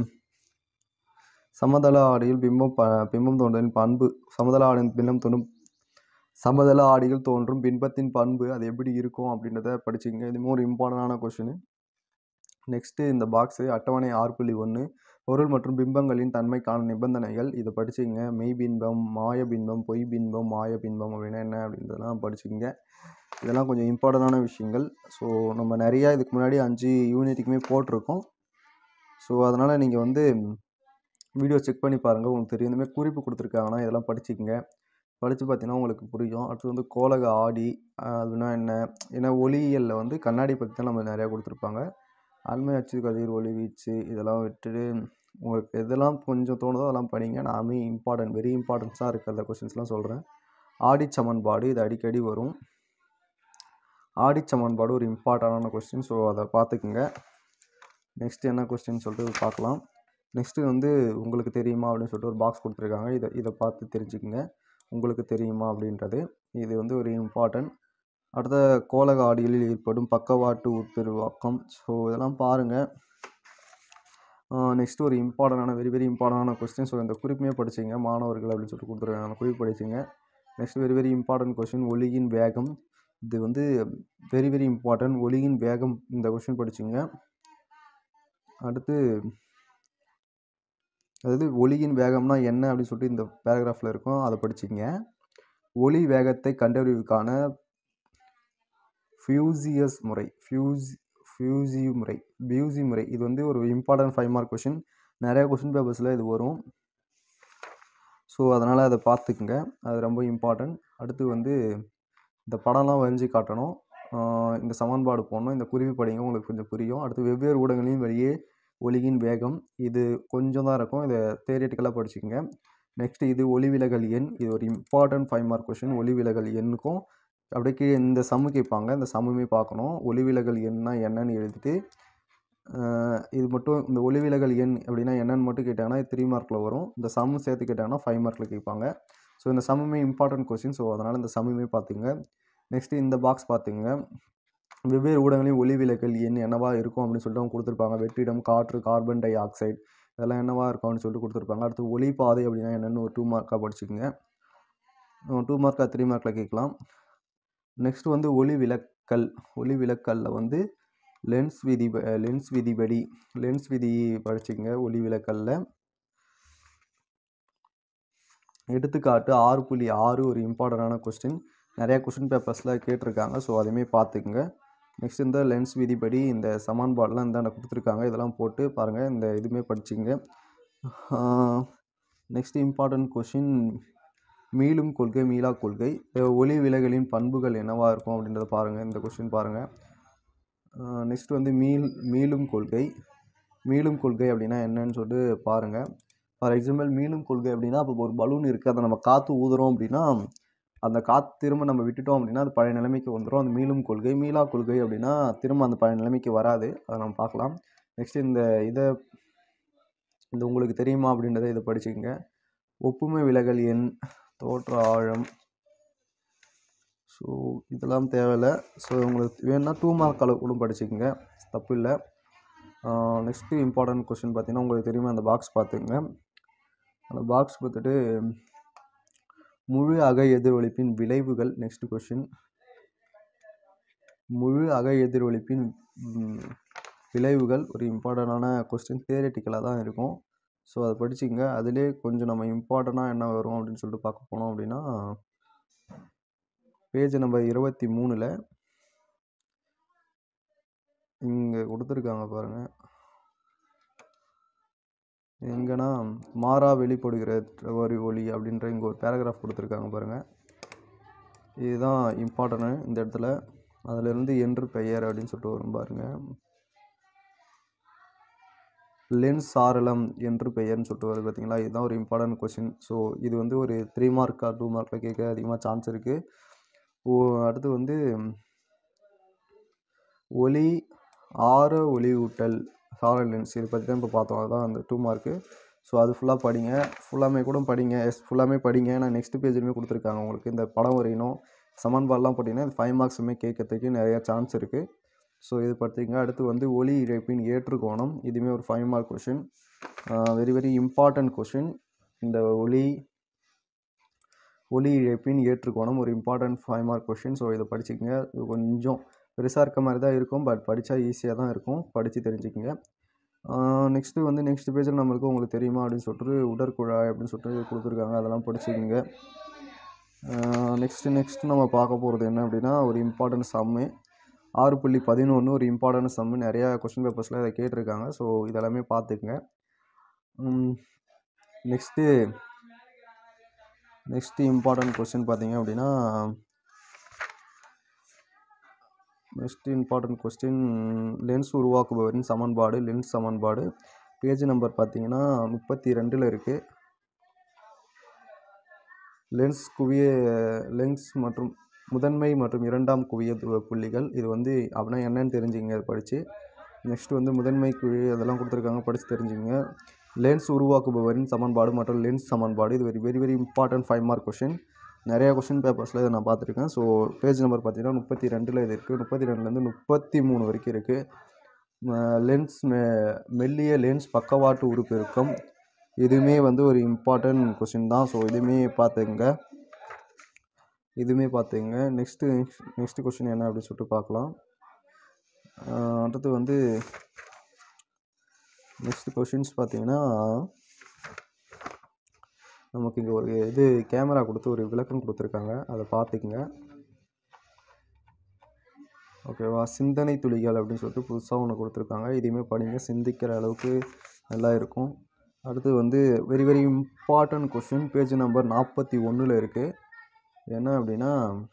சமதள ஆடியில் பிம்பம் தோன்றுதலின் பண்பு. சமதள ஆடியில் தோன்றும் பிம்பத்தின் பண்பு அது எப்படி இருக்கும் அப்படின்றத படிச்சுங்க. இதுவும் ஒரு இம்பார்ட்டண்டான கொஸ்டின். நெக்ஸ்ட்டு இந்த பாக்ஸு அட்டவணை 6.1 பொருள் மற்றும் பிம்பங்களின் தன்மைக்கான நிபந்தனைகள், இதை படிச்சுங்க. மெய்பின்பம், மாயபின்பம், பொய் பின்பம், மாயபின்பம் அப்படின்னா என்ன அப்படின்றதெல்லாம் படிச்சுங்க. இதெல்லாம் கொஞ்சம் இம்பார்ட்டண்டான விஷயங்கள். ஸோ நம்ம நிறையா இதுக்கு முன்னாடி 5 யூனிட்டுக்குமே போட்டிருக்கோம். ஸோ அதனால் நீங்கள் வந்து வீடியோ செக் பண்ணி பாருங்கள், உங்களுக்கு தெரியும். இந்தமாதிரி குறிப்பு கொடுத்துருக்காங்கன்னா இதெல்லாம் படிச்சுக்கங்க. படித்து பார்த்தீங்கன்னா உங்களுக்கு புரியும். அடுத்து வந்து கோலக ஆடி அதுனா என்ன, ஏன்னா ஒளியியலில் வந்து கண்ணாடி பற்றி தான் நம்ம நிறையா கொடுத்துருப்பாங்க. அண்மை அச்சு கதிர் ஒளி வீச்சு இதெல்லாம் விட்டுட்டு உங்களுக்கு எதெல்லாம் கொஞ்சம் தோணுதோ அதெல்லாம் படிங்க. நான் வெரி இம்பார்ட்டன்ஸாக இருக்கிற அந்த கொஸ்டின்ஸ்லாம் சொல்கிறேன். ஆடி சமன்பாடு, இது அடிக்கடி வரும். ஆடி சமன்பாடு ஒரு இம்பார்ட்டண்டான கொஸ்டின். ஸோ அதை பார்த்துக்குங்க. நெக்ஸ்ட்டு என்ன கொஸ்டின் சொல்லிட்டு பார்க்கலாம். நெக்ஸ்ட்டு வந்து உங்களுக்கு தெரியுமா அப்படின்னு சொல்லிட்டு ஒரு பாக்ஸ் கொடுத்துருக்காங்க. இதை பார்த்து தெரிஞ்சுக்குங்க. உங்களுக்கு தெரியுமா அப்படின்றது. இது வந்து ஒரு இம்பார்ட்டன்ட். அடுத்த கோளக ஆடிகளில் ஏற்படும் பக்கவாட்டு உட்பெருவாக்கம். ஸோ இதெல்லாம் பாருங்கள். நெக்ஸ்ட் ஒரு இம்பார்ட்டண்டான வெரி வெரி இம்பார்ட்டண்டான கொஸ்டின். ஸோ இந்த குறிப்புமே படிச்சிங்க மாணவர்கள் அப்படின்னு சொல்லிட்டு கொடுத்துருக்காங்க. அந்த குறிப்பு படிச்சிங்க. Next very very important question ஒளியின் வேகம். இது வந்து வெரி வெரி இம்பார்ட்டன்ட். ஒளியின் வேகம் இந்த கொஸ்டின் படிச்சிங்க. அடுத்து அதாவது ஒளியின் வேகம்னா என்ன அப்படின்னு சொல்லிட்டு இந்த பேராகிராஃபில் இருக்கும், அதை படிச்சிங்க. ஒளி வேகத்தை கண்டறிவதற்கான ஃபியூசியஸ் முறை பியூசி முறை இது வந்து ஒரு இம்பார்ட்டன்ட் 5 மார்க் கொஷின். நிறைய கொஷின் பேப்பர்ஸில் இது வரும். ஸோ அதனால் அதை பார்த்துக்குங்க, அது ரொம்ப இம்பார்ட்டன்ட். அடுத்து வந்து இந்த படம்லாம் வரைஞ்சி காட்டணும், இந்த சமன்பாடு போடணும், இந்த குறிப்பு படிங்க, உங்களுக்கு கொஞ்சம் புரியும். அடுத்து வெவ்வேறு ஊடகங்களின் வழியே ஒளியின் வேகம், இது கொஞ்சம் தான் இருக்கும், இதை தியரிட்டிக்கலாக படிச்சுக்கோங்க. நெக்ஸ்ட்டு இது ஒளிவிலகல் எண், இது ஒரு இம்பார்ட்டன்ட் 5 மார்க் கொஷின். ஒளிவிலகல் எண்ணுக்கும் அப்படியே கீழே இந்த சம்மு கேட்பாங்க, இந்த சம்முமே பார்க்கணும். ஒளிவிலகல் எண்ணா என்னன்னு எழுதிட்டு இது மட்டும் இந்த ஒளிவிலகல் எண் அப்படின்னா என்னன்னு மட்டும் கேட்டாங்கன்னா 3 மார்க்கில் வரும். இந்த சம்மு சேர்த்து கேட்டாங்கன்னா 5 மார்க்கில் கேட்பாங்க. ஸோ இந்த சம்முமே இம்பார்ட்டன்ட் கொஸ்டின். ஸோ அதனால் இந்த சம்முமே பார்த்துங்க. நெக்ஸ்ட்டு இந்த பாக்ஸ் பார்த்துங்க. வெவ்வேறு ஊடகங்களில் ஒளிவிலகல் எண் என்னவா இருக்கும் அப்படின்னு சொல்லிட்டு அவங்க கொடுத்துருப்பாங்க. வெற்றிடம், காற்று, கார்பன் டை ஆக்சைடு இதெல்லாம் என்னவா இருக்கும் அப்படின்னு சொல்லிட்டு கொடுத்துருப்பாங்க. அடுத்து ஒளிப்பாதை அப்படின்னா என்னென்னு ஒரு 2 மார்க்காக படிச்சுக்கோங்க. 2 மார்க்காக 3 மார்க்கில் கேட்கலாம். நெக்ஸ்ட் வந்து ஒளிவிலக்கல்ல வந்து லென்ஸ் விதி படிச்சுங்க. ஒளிவிலக்கல்ல எடுத்துக்காட்டு 6.6 ஒரு இம்பார்ட்டண்டான கொஸ்டின். நிறையா கொஸ்டின் பேப்பர்ஸில் கேட்டிருக்காங்க. ஸோ அதையுமே பார்த்துக்குங்க. நெக்ஸ்ட் இந்த லென்ஸ் விதிப்படி இந்த சமன்பாடெலாம் இந்தாண்ட கொடுத்துருக்காங்க, இதெல்லாம் போட்டு பாருங்கள். இந்த இதுவுமே படிச்சுங்க. நெக்ஸ்ட் இம்பார்ட்டன்ட் கொஸ்டின் மீளும் கொள்கை, மீளா கொள்கை. ஒளி விலகலின் பண்புகள் என்னவாக இருக்கும் அப்படின்றத பாருங்கள். இந்த கொஸ்டின் பாருங்கள். நெக்ஸ்ட் வந்து மீளும் கொள்கை அப்படின்னா என்னன்னு சொல்லிட்டு பாருங்கள். ஃபார் எக்ஸாம்பிள் மீளும் கொள்கை அப்படின்னா, அப்போ ஒரு பலூன் இருக்குது, அதை நம்ம காற்று ஊதுறோம் அப்படின்னா அந்த காற்று திரும்ப நம்ம விட்டுட்டோம் அப்படின்னா அது பழைய நிலைமைக்கு வந்துடும். அந்த மீளும் கொள்கை. மீளா கொள்கை அப்படின்னா திரும்ப அந்த பழைய நிலைமைக்கு வராது. அதை நம்ம பார்க்கலாம். நெக்ஸ்ட் இந்த உங்களுக்கு தெரியுமா அப்படின்றத இதை படிச்சுக்கோங்க. ஒப்புமை விலகல் எண், தோற்ற ஆழம். ஸோ இதெல்லாம் தேவையில்லை. ஸோ உங்களுக்கு வேணுன்னா 2 மார்க் அளவு கூட படிச்சுக்கோங்க, தப்பு இல்லை. நெக்ஸ்ட்டு இம்பார்ட்டன்ட் கொஸ்டின் பார்த்தீங்கன்னா உங்களுக்கு தெரியுமா, அந்த பாக்ஸ் பார்த்துங்க. அந்த பாக்ஸ் பார்த்துட்டு முழு அக எதிரொலிப்பின் விளைவுகள். நெக்ஸ்ட் கொஸ்டின் முழு அக எதிரொலிப்பின் விளைவுகள் ஒரு இம்பார்ட்டண்டான கொஸ்டின். தியரிட்டிக்கலாக தான் இருக்கும். ஸோ அதை படிச்சுங்க. அதிலே கொஞ்சம் நம்ம இம்பார்ட்டண்ட்டாக என்ன வரும் அப்படின்னு சொல்லிட்டு பார்க்க போனோம் அப்படின்னா பேஜ் நம்பர் 23 இங்கே கொடுத்துருக்காங்க பாருங்கள். எங்கன்னா மாறா வெளிப்படுகிற ஒளி அப்படின்ற இங்கே ஒரு பேராகிராஃப் கொடுத்துருக்காங்க பாருங்கள். இதுதான் இம்பார்ட்டன்ட் இந்த இடத்துல. அதிலிருந்து என்று பெயர் அப்படின்னு சொல்லிட்டு வரும் பாருங்கள். லென்ஸ் சாரளம் என்று பெயர்னு சொல்லிட்டு வருது பார்த்தீங்களா. இதுதான் ஒரு இம்பார்ட்டன்ட் கொஸ்டின். ஸோ இது வந்து ஒரு 3 மார்க்கா 2 மார்க்கில் கேட்க அதிகமாக சான்ஸ் இருக்குது. அடுத்து வந்து ஒளியூட்டல் சாரல் லென்ஸ், இதை பற்றி தான் இப்போ பார்த்தோம். அதுதான் அந்த 2 மார்க்கு. ஸோ அது ஃபுல்லாக படிங்க, ஃபுல்லாமே கூட படிங்க. ஃபுல்லாமே படிங்க. நான் நெக்ஸ்ட் பேஜ்லையுமே கொடுத்துருக்காங்க உங்களுக்கு. இந்த படம் வரையணும், சமன்பாடெலாம் போட்டிங்கன்னா 5 மார்க்ஸுமே கேட்கறதுக்கு நிறையா சான்ஸ் இருக்குது. ஸோ இது பார்த்திங்க. அடுத்து வந்து ஒளி இழப்பின் ஏற்றுக்கோணம், இதுவுமே ஒரு 5 mark question. Very very important question. இந்த ஒளி இழப்பின் ஏற்றுக்கோணம் ஒரு இம்பார்ட்டன்ட் 5 மார்க் கொஷின். ஸோ இதை படிச்சுக்கங்க. இது கொஞ்சம் பெருசாக இருக்க மாதிரி தான் இருக்கும், பட் படித்தா ஈஸியாக தான் இருக்கும், படித்து தெரிஞ்சுக்கங்க. நெக்ஸ்ட்டு வந்து நெக்ஸ்ட் பேஜில் நம்மளுக்கு உங்களுக்கு தெரியுமா அப்படின்னு சொல்லிட்டு உடற்குழாய் அப்படின்னு சொல்லிட்டு கொடுத்துருக்காங்க, அதெல்லாம் படிச்சுக்கோங்க. நெக்ஸ்ட்டு நம்ம பார்க்க போகிறது என்ன அப்படின்னா ஒரு இம்பார்ட்டன்ட் சம்மு 6.11 ஒரு இம்பார்ட்டன்ட் சம்மு. நிறையா கொஸ்டின் பேப்பர்ஸில் இதை கேட்டிருக்காங்க. ஸோ இதெல்லாமே பார்த்துக்குங்க. நெக்ஸ்ட்டு இம்பார்ட்டன்ட் கொஸ்டின் பார்த்தீங்க அப்படின்னா லென்ஸ் உருவாக்குபவரின் சமன்பாடு, லென்ஸ் சமன்பாடு. பேஜ் நம்பர் பார்த்தீங்கன்னா 32 இருக்குது. லென்ஸ் மற்றும் முதன்மை மற்றும் இரண்டாம் குவிய புள்ளிகள், இது வந்து அப்படின்னா என்னன்னு தெரிஞ்சுங்க அதை படித்து. நெக்ஸ்ட் வந்து முதன்மை குழி அதெல்லாம் கொடுத்துருக்காங்க, படித்து தெரிஞ்சுங்க. லென்ஸ் உருவாக்குபவரின் சமன்பாடு மற்றும் லென்ஸ் சமன்பாடு, இது very very very important 5 mark question. நிறையா கொஷின் பேப்பர்ஸில் இதை நான் பார்த்துருக்கேன். ஸோ பேஜ் நம்பர் பார்த்தீங்கன்னா 32ல் இது இருக்குது. 32லேருந்து 33 வரைக்கும் இருக்குது. லென்ஸ் மெல்லிய லென்ஸ் பக்கவாட்டு உறுப்பெருக்கம், இதுவுமே வந்து ஒரு இம்பார்ட்டன்ட் கொஷின் தான். ஸோ இதுவுமே பார்த்துங்க. நெக்ஸ்ட்டு கொஷின் என்ன அப்படின்னு சொல்லிட்டு பார்க்கலாம். அடுத்து வந்து நெக்ஸ்ட் கொஷின்ஸ் பார்த்தீங்கன்னா, நமக்கு இங்கே ஒரு கேமரா கொடுத்து ஒரு விளக்கம் கொடுத்துருக்காங்க, அதை பார்த்துக்குங்க. ஓகேவா? சிந்தனை துளிகள் அப்படின்னு சொல்லிட்டு புதுசாக ஒன்று கொடுத்துருக்காங்க. இதையுமே படிங்க, சிந்திக்கிற அளவுக்கு நல்லா இருக்கும். அடுத்து வந்து very very important question page number 41ல் இருக்குது. என்ன அப்படின்னா,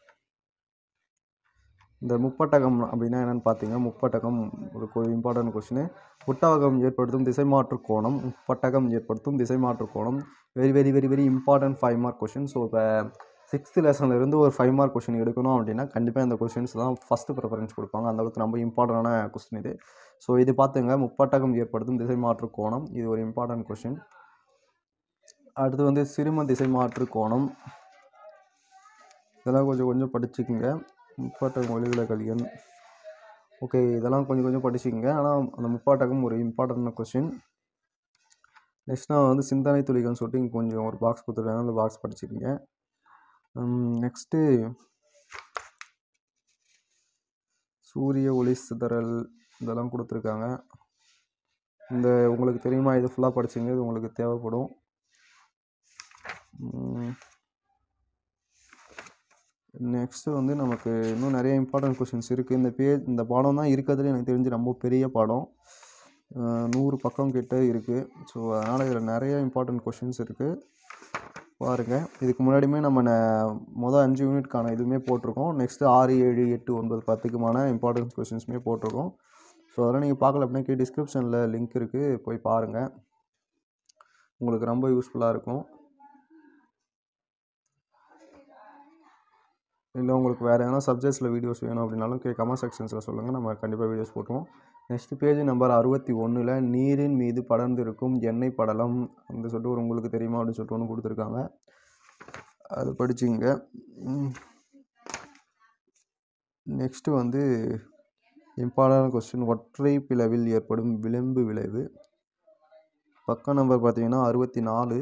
இந்த முப்பட்டகம் அப்படின்னா என்னென்னு பார்த்தீங்க. முப்பட்டகம் ஒரு இம்பார்ட்டன்ட் கொஷின். புட்டகம் ஏற்படுத்தும் திசைமாற்று கோணம், முப்பட்டகம் ஏற்படுத்தும் திசைமாற்று கோணம். Very very very very important 5 mark question. So இப்போ 6th லெசன்லேருந்து ஒரு 5 மார்க் கொஷின் எடுக்கணும் அப்படின்னா கண்டிப்பாக இந்த கொஷின்ஸ் தான் ஃபஸ்ட்டு ப்ரிஃபரன்ஸ் கொடுப்பாங்க. அந்தளவுக்கு ரொம்ப இம்பார்ட்டண்டான கொஸ்டின் இது. ஸோ இது பார்த்துங்க, முப்பட்டகம் ஏற்படுத்தும் திசைமாற்று கோணம், இது ஒரு இம்பார்ட்டன்ட் கொஷின். அடுத்து வந்து சிறும திசைமாற்று கோணம், இதெல்லாம் கொஞ்சம் படிச்சுக்குங்க. முப்பட்டகம் ஒளிவிலகல் எண், ஓகே, இதெல்லாம் கொஞ்சம் படிச்சுக்கோங்க. ஆனால் அந்த முப்பட்டகம் ஒரு இம்பார்ட்டன்ட் கொஷின். நெக்ஸ்ட் நான் வந்து சிந்தனை துளிகள்னு சொல்லிட்டு இங்கே கொஞ்சம் ஒரு பாக்ஸ் கொடுத்துருக்காங்க, அந்த பாக்ஸ் படிச்சுக்கோங்க. நெக்ஸ்ட்டு சூரிய ஒளி சிதறல், இதெல்லாம் கொடுத்துருக்காங்க. இந்த உங்களுக்கு தெரியுமா, இது ஃபுல்லாக படிச்சுங்க, இது உங்களுக்கு தேவைப்படும். நெக்ஸ்ட்டு வந்து நமக்கு இன்னும் நிறைய இம்பார்ட்டன்ட் கொஷின்ஸ் இருக்குது. இந்த பாடம் தான் இருக்கிறதுல எனக்கு தெரிஞ்சு ரொம்ப பெரிய பாடம். 100 பக்கம் கிட்ட இருக்குது. ஸோ அதனால் இதில் நிறைய இம்பார்ட்டன்ட் கொஷின்ஸ் இருக்குது, பாருங்கள். இதுக்கு முன்னாடியுமே நம்ம மொதல் 5 யூனிட்கான இதுவுமே போட்டிருக்கோம். நெக்ஸ்ட்டு 6, 7, 8, 9, 10க்குமான இம்பார்ட்டன்ஸ் கொஷின்ஸுமே போட்டிருக்கோம். ஸோ அதெல்லாம் நீங்கள் பார்க்கல அப்படின்னா கீழே டிஸ்கிரிப்ஷனில் லிங்க் இருக்குது, போய் பாருங்கள், உங்களுக்கு ரொம்ப யூஸ்ஃபுல்லாக இருக்கும். இல்லை உங்களுக்கு வேறு எதனா சப்ஜெக்ட்ஸில் வீடியோஸ் வேணும் அப்படின்னாலும் கமெண்ட் செக்ஷன்ஸில் சொல்லுங்கள், நம்ம கண்டிப்பாக வீடியோஸ் போட்டுருவோம். நெக்ஸ்ட்டு பேஜ் நம்பர் 61ல் நீரின் மீது படர்ந்திருக்கும் எண்ணெய் படலம் அப்படின்னு சொல்லிட்டு உங்களுக்கு தெரியுமா அப்படின்னு சொல்லிட்டு ஒன்று கொடுத்துருக்காங்க, அது படிச்சுங்க. நெக்ஸ்ட்டு வந்து இம்பார்ட்டன்ட் கொஸ்டின், ஒற்றை பிளவில் ஏற்படும் விளிம்பு விளைவு. பக்கம் நம்பர் பார்த்தீங்கன்னா 64.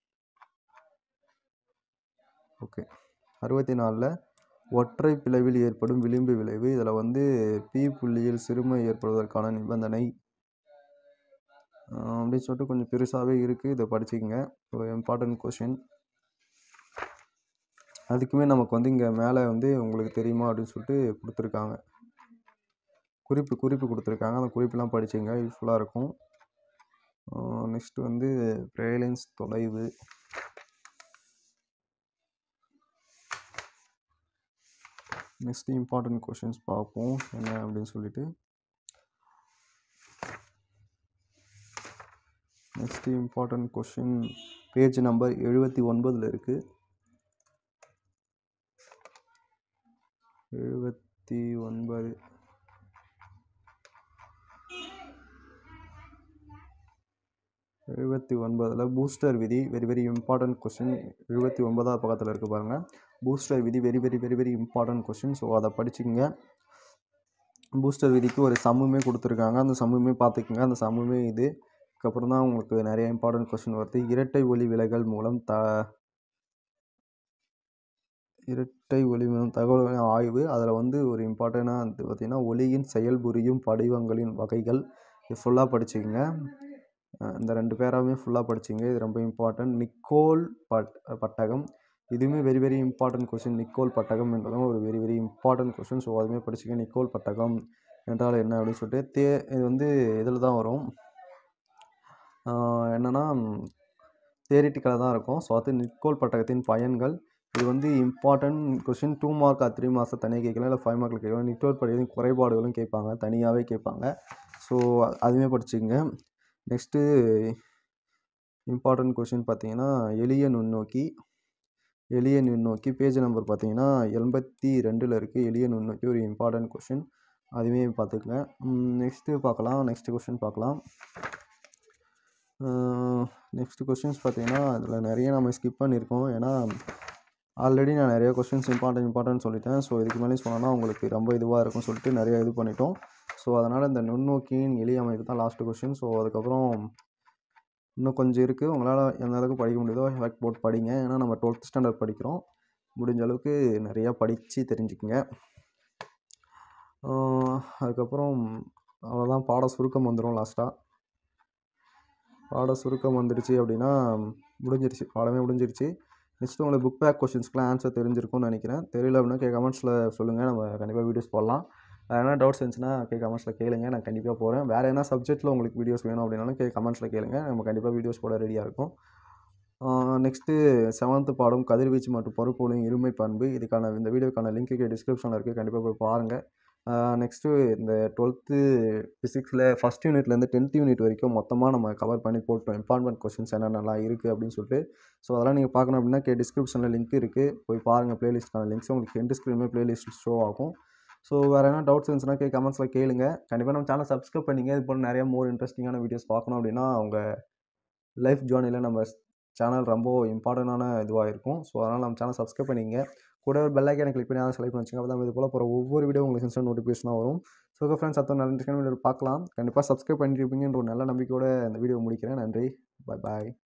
ஓகே, 64ல் ஒற்றை பிளவில் ஏற்படும் விளிம்பு விளைவு. இதில் வந்து பி புள்ளியில் சிறுமை ஏற்படுவதற்கான நிபந்தனை அப்படின்னு சொல்லிட்டு கொஞ்சம் பெருசாகவே இருக்குது, இதை படிச்சுக்கங்க. ஒரு இம்பார்ட்டன்ட் கொஷின். அதுக்குமே நமக்கு வந்து இங்கே மேலே வந்து உங்களுக்கு தெரியுமா அப்படின்னு சொல்லிட்டு கொடுத்துருக்காங்க, குறிப்பு கொடுத்துருக்காங்க. அந்த குறிப்பெலாம் படிச்சுங்க, யூஸ்ஃபுல்லாக இருக்கும். நெக்ஸ்ட்டு வந்து பிரேலன்ஸ் தொலைவு. நெக்ஸ்ட்டு இம்பார்ட்டன்ட் கொஷின்ஸ் பார்ப்போம் என்ன அப்படின்னு சொல்லிட்டு. Next important question page number 79ல் இருக்குது. 79 79ல் பூஸ்டர் விதி, வெரி வெரி இம்பார்ட்டன்ட் கொஷின். 79வது பக்கத்தில் இருக்குது பாருங்கள், பூஸ்டர் விதி, very very very very important question. So அதை படிச்சுக்கோங்க. பூஸ்டர் விதிக்கு ஒரு சம்முமே கொடுத்துருக்காங்க, அந்த சம்முமே பார்த்துக்குங்க. அந்த சம்முமே இதுக்கப்புறம் தான் உங்களுக்கு நிறைய இம்பார்ட்டன்ட் கொஷின் வருது. இரட்டை ஒளி விலகல் மூலம் தகவல் ஆய்வு. அதில் வந்து ஒரு இம்பார்ட்டண்டாக வந்து பார்த்திங்கன்னா ஒளியின் செயல்புரியும் படிவங்களின் வகைகள், இது ஃபுல்லாக படிச்சுக்கோங்க. இந்த 2 பேராகவே ஃபுல்லாக படிச்சிங்க, இது ரொம்ப இம்பார்ட்டன்ட். நிக்கோல் பட்டகம், இதுவுமே very very important question. Nicol பட்டகம் என்பதும் ஒரு very very important question. So அதுவுமே படிச்சுங்க. நிக்கோல் பட்டகம் என்றால் என்ன அப்படின்னு சொல்லிட்டு இது வந்து இதில் தான் வரும், என்னென்னா தியரிட்டிக்கலாக தான் இருக்கும். ஸோ அது நிக்கோல் பட்டகத்தின் பயன்கள், இது வந்து இம்பார்ட்டன்ட் கொஷின். 2 மார்க் 3 மார்க்ஸ் தனியாக கேட்கலாம், இல்லை 5 மார்க்கில் கேட்கலாம். நிக்கோல் பட்டகத்தின் குறைபாடுகளும் கேட்பாங்க, தனியாகவே கேட்பாங்க. ஸோ அதுவுமே படிச்சுங்க. நெக்ஸ்ட்டு இம்பார்ட்டன்ட் கொஷின் பார்த்தீங்கன்னா எளிய நுண்ணோக்கி பேஜ் நம்பர் பார்த்தீங்கன்னா 82ல் இருக்குது. எளிய நுண்ணோக்கி ஒரு இம்பார்ட்டன்ட் கொஷின், அதுவுமே பார்த்துக்குங்க. நெக்ஸ்ட்டு கொஷின் பார்க்கலாம். நெக்ஸ்ட்டு கொஷின்ஸ் பார்த்தீங்கன்னா அதில் நிறைய நம்ம ஸ்கிப் பண்ணியிருக்கோம், ஏன்னா ஆல்ரெடி நான் நிறைய கொஸ்டின்ஸ் இம்பார்ட்டன்ட் சொல்லிட்டேன். ஸோ இதுக்கு மேலேயும் சொன்னேன்னா உங்களுக்கு ரொம்ப இதுவாக இருக்கும்னு சொல்லிட்டு நிறைய இது பண்ணிட்டோம். ஸோ அதனால் இந்த நுண்ணோக்கியின் எளிய அமைப்பு தான் லாஸ்ட்டு கொஸ்டின். ஸோ அதுக்கப்புறம் இன்னும் கொஞ்சம் இருக்குது. உங்களால் எந்த அளவுக்கு படிக்க முடியுதோ எஃபெக்ட் போட்டு படிங்க. ஏன்னா நம்ம 12th ஸ்டாண்டர்ட் படிக்கிறோம். முடிஞ்ச அளவுக்கு நிறையா படித்து தெரிஞ்சுக்குங்க. அதுக்கப்புறம் அவ்வளோதான். பாட சுருக்கம் வந்துடும் லாஸ்ட்டாக. பாட சுருக்கம் வந்துடுச்சு அப்படின்னா முடிஞ்சிருச்சு, பாடமே முடிஞ்சிருச்சு. நெக்ஸ்ட்டு உங்களுக்கு புக் பேக் கொஸ்டின்ஸ்க்குலாம் ஆன்சர் தெரிஞ்சிருக்கும்னு நினைக்கிறேன். தெரியல அப்படின்னா கமெண்ட்ஸில் சொல்லுங்கள். நம்ம கண்டிப்பாக வீடியோஸ் போடலாம். வேறு எதனா டவுட்ஸ் இருந்துச்சுன்னா கமெண்ட்ஸில் கேளுங்க. நான் கண்டிப்பாக போகிறேன். வேறு எதனா சப்ஜெக்ட்டில் உங்களுக்கு வீடியோஸ் வேணும் அப்படின்னாலும் கமெண்ட்ஸில் கேளுங்க. நம்ம கண்டிப்பாக வீடியோஸ் போட ரெடியாக இருக்கும். நெக்ஸ்ட்டு 7th பாடம் கதிர்வீச்சு மற்றும் பருப்பொருளின் இருமை பண்பு. இந்த வீடியோக்கான லிங்க் டிஸ்கிரிப்ஷனில் இருக்குது. கண்டிப்பாக போய் பாருங்கள். நெக்ஸ்ட்டு இந்த 12th ஃபிசிக்ஸில் ஃபஸ்ட் யூனிட்லேருந்து 10th யூனிட் வரைக்கும் மொத்தமாக நம்ம கவர் பண்ணி போட்டோம். இம்பார்ட்டன்ட் கொஸ்டின்ஸ் என்னென்னலாம் இருக்குது அப்படின்னு சொல்லிட்டு. ஸோ அதெல்லாம் நீங்கள் பார்க்கணும் அப்படின்னா டிஸ்கிரிப்ஷனில் லிங்க் இருக்குது. போய் பாருங்கள். ப்ளேலிஸ்ட்டுக்கான லிங்க்ஸ் உங்களுக்கு எண்ட் ஸ்க்ரீனுமே ப்ளேலிஸ்ட் ஷோ ஆகும். ஸோ வேறு எதனா டவுட்ஸ் இருந்துச்சுன்னா கமெண்ட்ஸில் கேளுங்க. கண்டிப்பாக நம்ம சேனல் சப்ஸ்கிரைப் பண்ணிங்க. இது போல் நிறைய மோர் இன்ட்ரெஸ்டிங்கான வீடியோஸ் பார்க்கணும் அப்படின்னா உங்கள் லைஃப் ஜேர்னியில் நம்ம சேனல் ரொம்ப இம்பார்ட்டண்டான இதுவாக இருக்கும். ஸோ அதனால் நம்ம சேனல் சப்ஸ்கிரைப் பண்ணிங்க. கூட ஒரு பெல் ஐக்கானை கிளிக் பண்ணி அதை செலக்ட் பண்ணி வச்சுங்க. அப்போ தான் இது போல் போகிற ஒவ்வொரு வீடியோ உங்களுக்கு இன்ஸ்டன்ட் நோட்டிஃபிகேஷனாக வரும். ஸோ ஓகே ஃப்ரெண்ட்ஸ், அடுத்த நல்ல வீடியோ பார்க்கலாம். கண்டிப்பாக சப்ஸ்கிரைப் பண்ணியிருப்பீங்கன்ற ஒரு நல்ல நம்பிக்கையோட இந்த வீடியோ முடிக்கிறேன். நன்றி. பாய்.